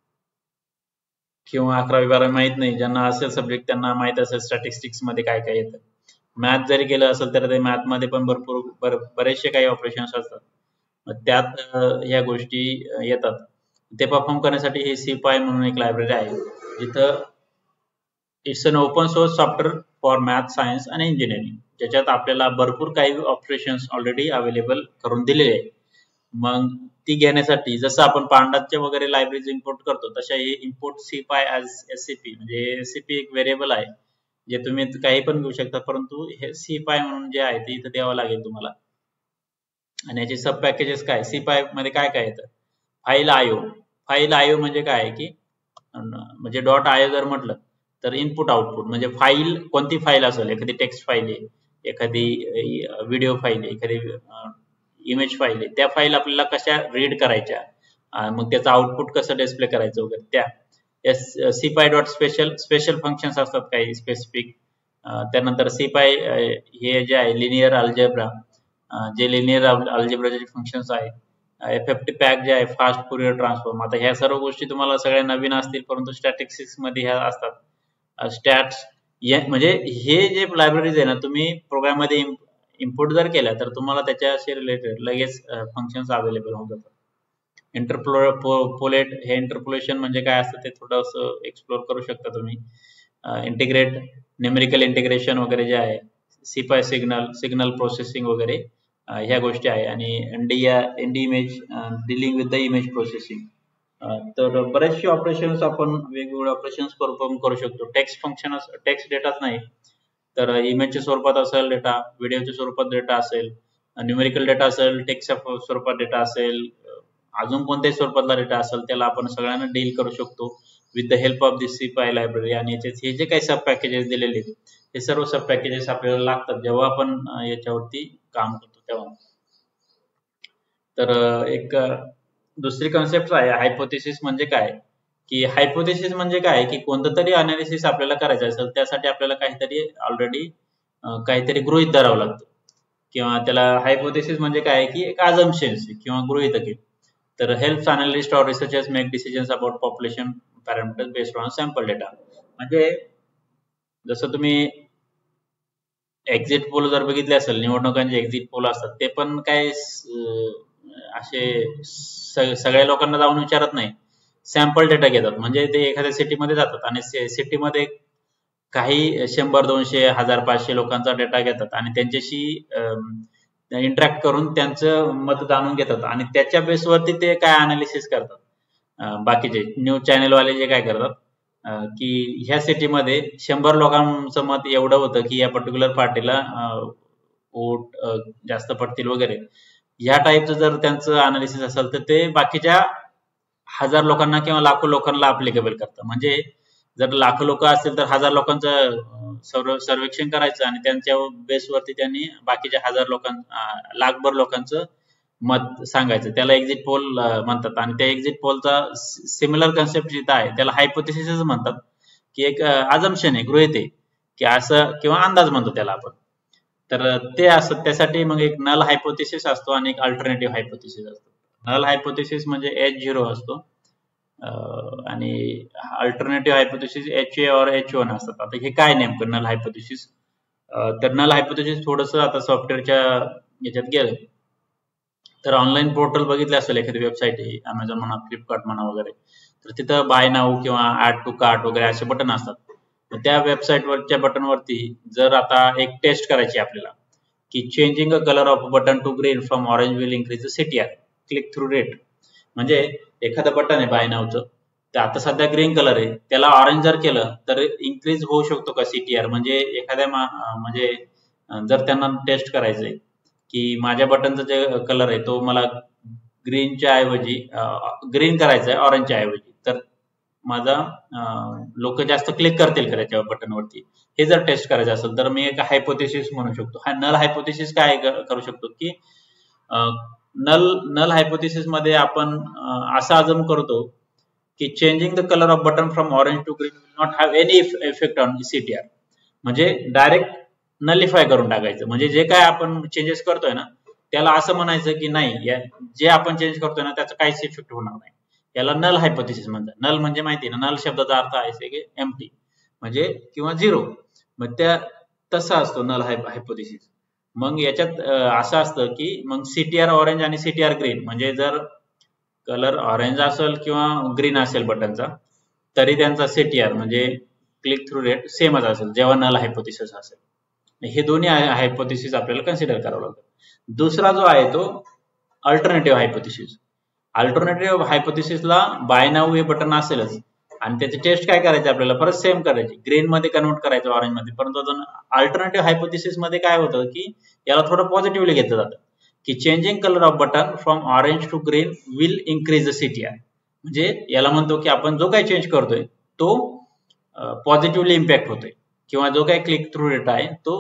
किंवा 11वी-12वी माहित नाही ज्यांना असेल सब्जेक्ट त्यांना माहित असेल स्टॅटिस्टिक्स मध्ये काय काय येतं. मॅथ जरी केलं असेल तर ते मॅथ मध्ये पण भरपूर बरेचसे काही ऑपरेशन्स असतात, त्यात ह्या गोष्टी येतात. ते परफॉर्म करण्यासाठी हे CPy म्हणून एक लायब्ररी आहे जिथं it's an open source software for math, science आणि इंजिनिअरिंग, ज्याच्यात आपल्याला भरपूर काही ऑपरेशन्स ऑलरेडी अवेलेबल करून दिलेले आहे. मग ती घेण्यासाठी जसं आपण पांडाच्या वगैरे लायब्ररीज इम्पोर्ट करतो तशा हे इम्पोर्ट CPy ॲज SCP. म्हणजे SCP एक व्हेरिएबल आहे जे तुम्ही काही पण घेऊ शकता, परंतु हे CPy म्हणून जे आहे ते इथं द्यावं लागेल तुम्हाला. आणि याचे सब पॅकेजेस काय, CPy मध्ये काय काय येतं, फाईल आयओ म्हणजे काय की म्हणजे .io जर म्हटलं तर इनपुट आउटपुट म्हणजे फाईल, कोणती फाईल असेल, एखादी टेक्स्ट फाईल आहे, एखादी व्हिडिओ फाईल आहे, एखादी इमेज फाईल आहे, त्या फाईल आपल्याला कशा रीड करायच्या, मग त्याचं आउटपुट कसं डिस्प्ले करायचं वगैरे त्या स्पेशल फंक्शन्स असतात काही स्पेसिफिक. त्यानंतर CPy हे जे आहे लिनियर अल्जेब्रा, जे लिनियर अल्जेब्राचे फंक्शन्स आहे, FFT पॅक जे आहे फास्ट फुरियर ट्रान्सफॉर्म. आता ह्या सर्व गोष्टी तुम्हाला सगळ्या नवीन असतील परंतु स्टॅटिस्टिक्स मध्ये ह्या असतात. स्टॅट्स म्हणजे हे जे लायब्ररीज आहे ना तुम्ही प्रोग्राम मध्ये इम्पोर्ट जर केल्या तर तुम्हाला त्याच्याशी रिलेटेड लगेच फंक्शन्स अवेलेबल होऊन जातात. इंटरपोलेट, हे इंटरपोलेशन म्हणजे काय असतं ते थोडंसं एक्सप्लोर करू शकता तुम्ही. इंटिग्रेट, न्यूमेरिकल इंटिग्रेशन वगैरे जे आहे, CPy सिग्नल प्रोसेसिंग वगैरे ह्या गोष्टी आहे. आणि ND image, dealing with the image processing. तर बरेचसे ऑपरेशन्स आपण वेगवेगळे ऑपरेशन्स परफॉर्म करू शकतो. टेक्स्ट डेटाच नाही तर इमेजच्या स्वरूपात असेल डेटा, व्हिडिओच्या स्वरूपात डेटा असेल, न्यूमेरिकल डेटा असेल, टेक्स्टच्या स्वरूपात डेटा असेल, अजून कोणत्याही स्वरूपातला डेटा असेल त्याला आपण सगळ्यांना डील करू शकतो with the help of this CPy library. आणि हे जे काही सब पॅकेजेस दिलेले हे सर्व सब पॅकेजेस आपल्याला लागतात जेव्हा आपण याच्यावरती काम करतो तेव्हा. तर एक दुसरी कन्सेप्ट आहे हायपोथेसिस. म्हणजे काय की हायपोथेसिस म्हणजे काय की कोणतं तरी अनालिसिस आपल्याला करायचं असेल त्यासाठी आपल्याला काहीतरी ऑलरेडी काहीतरी गृहीत धरावं लागतं किंवा त्याला हायपोथेसिस म्हणजे काय की एक अझम्पशन्स किंवा गृहीतके. तर हेल्प्स अनालिस्ट और researchers make decisions about population parameters based on sample data. म्हणजे जसं तुम्ही एक्झिट पोल जर बघितले असेल, निवडणुकांचे एक्झिट पोल असतात ते पण काय असे सगळ्या लोकांना जाऊन विचारत नाही, सॅम्पल डेटा घेतात. म्हणजे ते एखाद्या सिटीमध्ये जातात आणि सिटीमध्ये काही 100, 200, 1000, 500 लोकांचा डेटा घेतात आणि त्यांच्याशी इंटरॅक्ट करून त्यांचं मत जाणून घेतात आणि त्याच्या बेसवरती ते काय अनालिसिस करतात. बाकीचे न्यूज चॅनलवाले जे काय करतात की ह्या सिटीमध्ये 100 लोकांचं मत एवढं होतं की या पर्टिक्युलर पार्टीला वोट जास्त पडतील वगैरे, ह्या टाईपचं जर त्यांचं अनालिसिस असेल तर ते बाकीच्या 1000 लोकांना किंवा लाखो लोकांना अप्लिकेबल करतात. म्हणजे जर लाखो लोक असतील तर 1000 लोकांचं सर्वेक्षण करायचं आणि त्यांच्या बेसवरती त्यांनी बाकीच्या 1000 लोकांचं, लाखभर लोकांचं मत सांगायचं, त्याला एक्झिट पोल म्हणतात. आणि त्या एक्झिट पोलचा सिमिलर कन्सेप्ट जिथं आहे त्याला हायपोथेसिस म्हणतात, की एक अजम्पशन आहे, गृहीत आहे की असं, किंवा अंदाज म्हणतो त्याला आपण. तर ते असं त्यासाठी मग एक नल हायपोथेसिस असतो आणि एक अल्टरनेटिव्ह हायपोथेसिस असतो. नल हायपोथेसिस म्हणजे H0 असतो आणि अल्टरनेटिव्ह हायपोथेसिस HA और H1 असतात. आता हे काय नेमकं नल हायपोथेसिस? तर नल हायपोथेसिस थोडंसं आता सॉफ्टवेअरच्या याच्यात गेलं तर ऑनलाईन पोर्टल बघितले असेल, एखादी वेबसाईट आहे, अमेझॉन म्हणा, फ्लिपकार्ट म्हणा वगैरे, तर तिथं बाय नाऊ किंवा ऍड टू कार्ट वगैरे असे बटन असतात. तर त्या वेबसाईटवरच्या बटनवरती जर आता एक टेस्ट करायची आपल्याला, की changing a colour of button to green from orange will increase the CTR, click through rate. म्हणजे एखादं बटन आहे बाय नावचं, तर आता सध्या ग्रीन कलर आहे, त्याला ऑरेंज जर केलं तर इन्क्रीज होऊ शकतो का CTR? म्हणजे एखाद्या म्हणजे जर त्यांना टेस्ट करायचंय की माझ्या बटनचा जे कलर आहे तो मला ग्रीनच्या ऐवजी ग्रीन करायचा आहे ऑरेंजच्या ऐवजी, तर माझा लोक जास्त क्लिक करतील का त्याच्या बटनवरती, हे जर टेस्ट करायचं असेल तर मी एक हायपोथेसिस म्हणू शकतो. हा नल हायपोथेसिस काय करू शकतो की नल नल हायपोथेसिस मध्ये आपण असं अजूम करतो की changing the colour of button from orange to green will not have any effect on CTR. म्हणजे डायरेक्ट नलिफाय करून टाकायचं. म्हणजे जे काय आपण चेंजेस करतोय ना त्याला असं म्हणायचं की नाही, जे आपण चेंज करतोय ना त्याचा काहीच इफेक्ट होणार नाही. याला नल हायपोथेसिस म्हणतात. नल म्हणजे माहिती आहे ना, नल शब्दाचा अर्थ आहे की एम्प्टी म्हणजे किंवा झिरो. मग त्या तसा असतो नल हायपोथेसिस. मग याच्यात असं असतं की मग CTR ऑरेंज आणि CTR ग्रीन, म्हणजे जर कलर ऑरेंज असेल किंवा ग्रीन असेल बटनचा, तरी त्यांचा CTR म्हणजे क्लिक थ्रू रेट सेमच असेल जेव्हा नल हायपोथेसिस असेल. हे दोन्ही हायपोथेसिस आपल्याला कन्सिडर करावं लागतं. दुसरा जो आहे तो अल्टरनेटिव्ह हायपोथेसिस. अल्टरनेटिव्ह हायपोथेसिसला बाय नाऊ हे बटन असेलच आणि त्याची टेस्ट काय करायची आपल्याला, परत सेम करायची, ग्रीन मध्ये कन्वर्ट करायचं ऑरेंज मध्ये. परंतु अल्टरनेटिव्ह हायपोथेसिस मध्ये काय होतं की याला थोडं पॉझिटिव्हली घेतलं जातं की changing colour of button from orange to green will increase the CTR. म्हणजे याला म्हणतो की आपण जो काही चेंज करतोय तो पॉझिटिव्हली इम्पॅक्ट होतोय, किंवा जो काही क्लिक थ्रू रेट आहे तो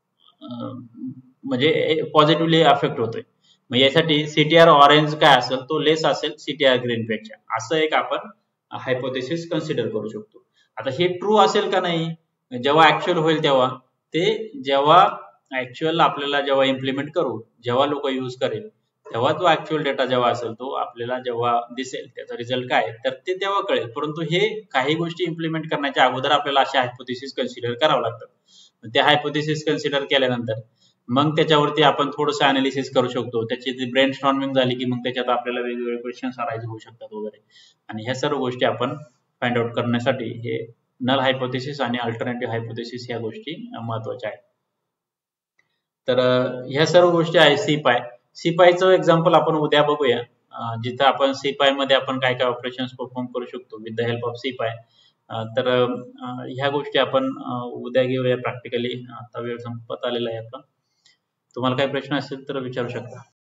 म्हणजे पॉझिटिव्हली अफेक्ट होतोय. मग यासाठी CTR ऑरेंज काय असेल तो लेस असेल CTR ग्रीन पेक्षा, असं एक आपण हायपोथेसिस कन्सिडर करू शकतो. आता हे ट्रू असेल का नाही जेव्हा ऍक्च्युअल होईल तेव्हा, ते जेव्हा ऍक्च्युअल आपल्याला जेव्हा इम्प्लिमेंट करू, जेव्हा लोक यूज करेल, तेव्हा तो ऍक्च्युअल डेटा जेव्हा असेल तो आपल्याला जेव्हा दिसेल त्याचा रिझल्ट काय, तर ते तेव्हा कळेल. परंतु हे काही गोष्टी इम्प्लिमेंट करण्याच्या अगोदर आपल्याला अशा हायपोथेसिस कन्सिडर करावं लागतं. त्या हायपोथेसिस कन्सिडर केल्यानंतर मग त्याच्यावरती आपण थोडंसं अनालिसिस करू शकतो. त्याची जी ब्रेन स्टॉर्मिंग झाली की मग त्याच्यात आपल्याला वेगवेगळे क्वेश्चन्स अराइज होऊ शकतात वगैरे. आणि ह्या सर्व गोष्टी आपण फाइंड आउट करण्यासाठी हे नल हायपोथेसिस आणि अल्टरनेटिव्ह हायपोथेसिस ह्या गोष्टी महत्वाच्या आहेत. तर ह्या सर्व गोष्टी आहेत सीपायचं एक्झाम्पल आपण उद्या बघूया, जिथं आपण सीपाय मध्ये आपण काय काय ऑपरेशन्स परफॉर्म करू शकतो with the help of SciPy. तर ह्या गोष्टी आपण उद्या घेऊया प्रॅक्टिकली. आता वेळ संपत आलेला आहे आपला. तुम्हाला काही प्रश्न असेल तर विचारू शकता.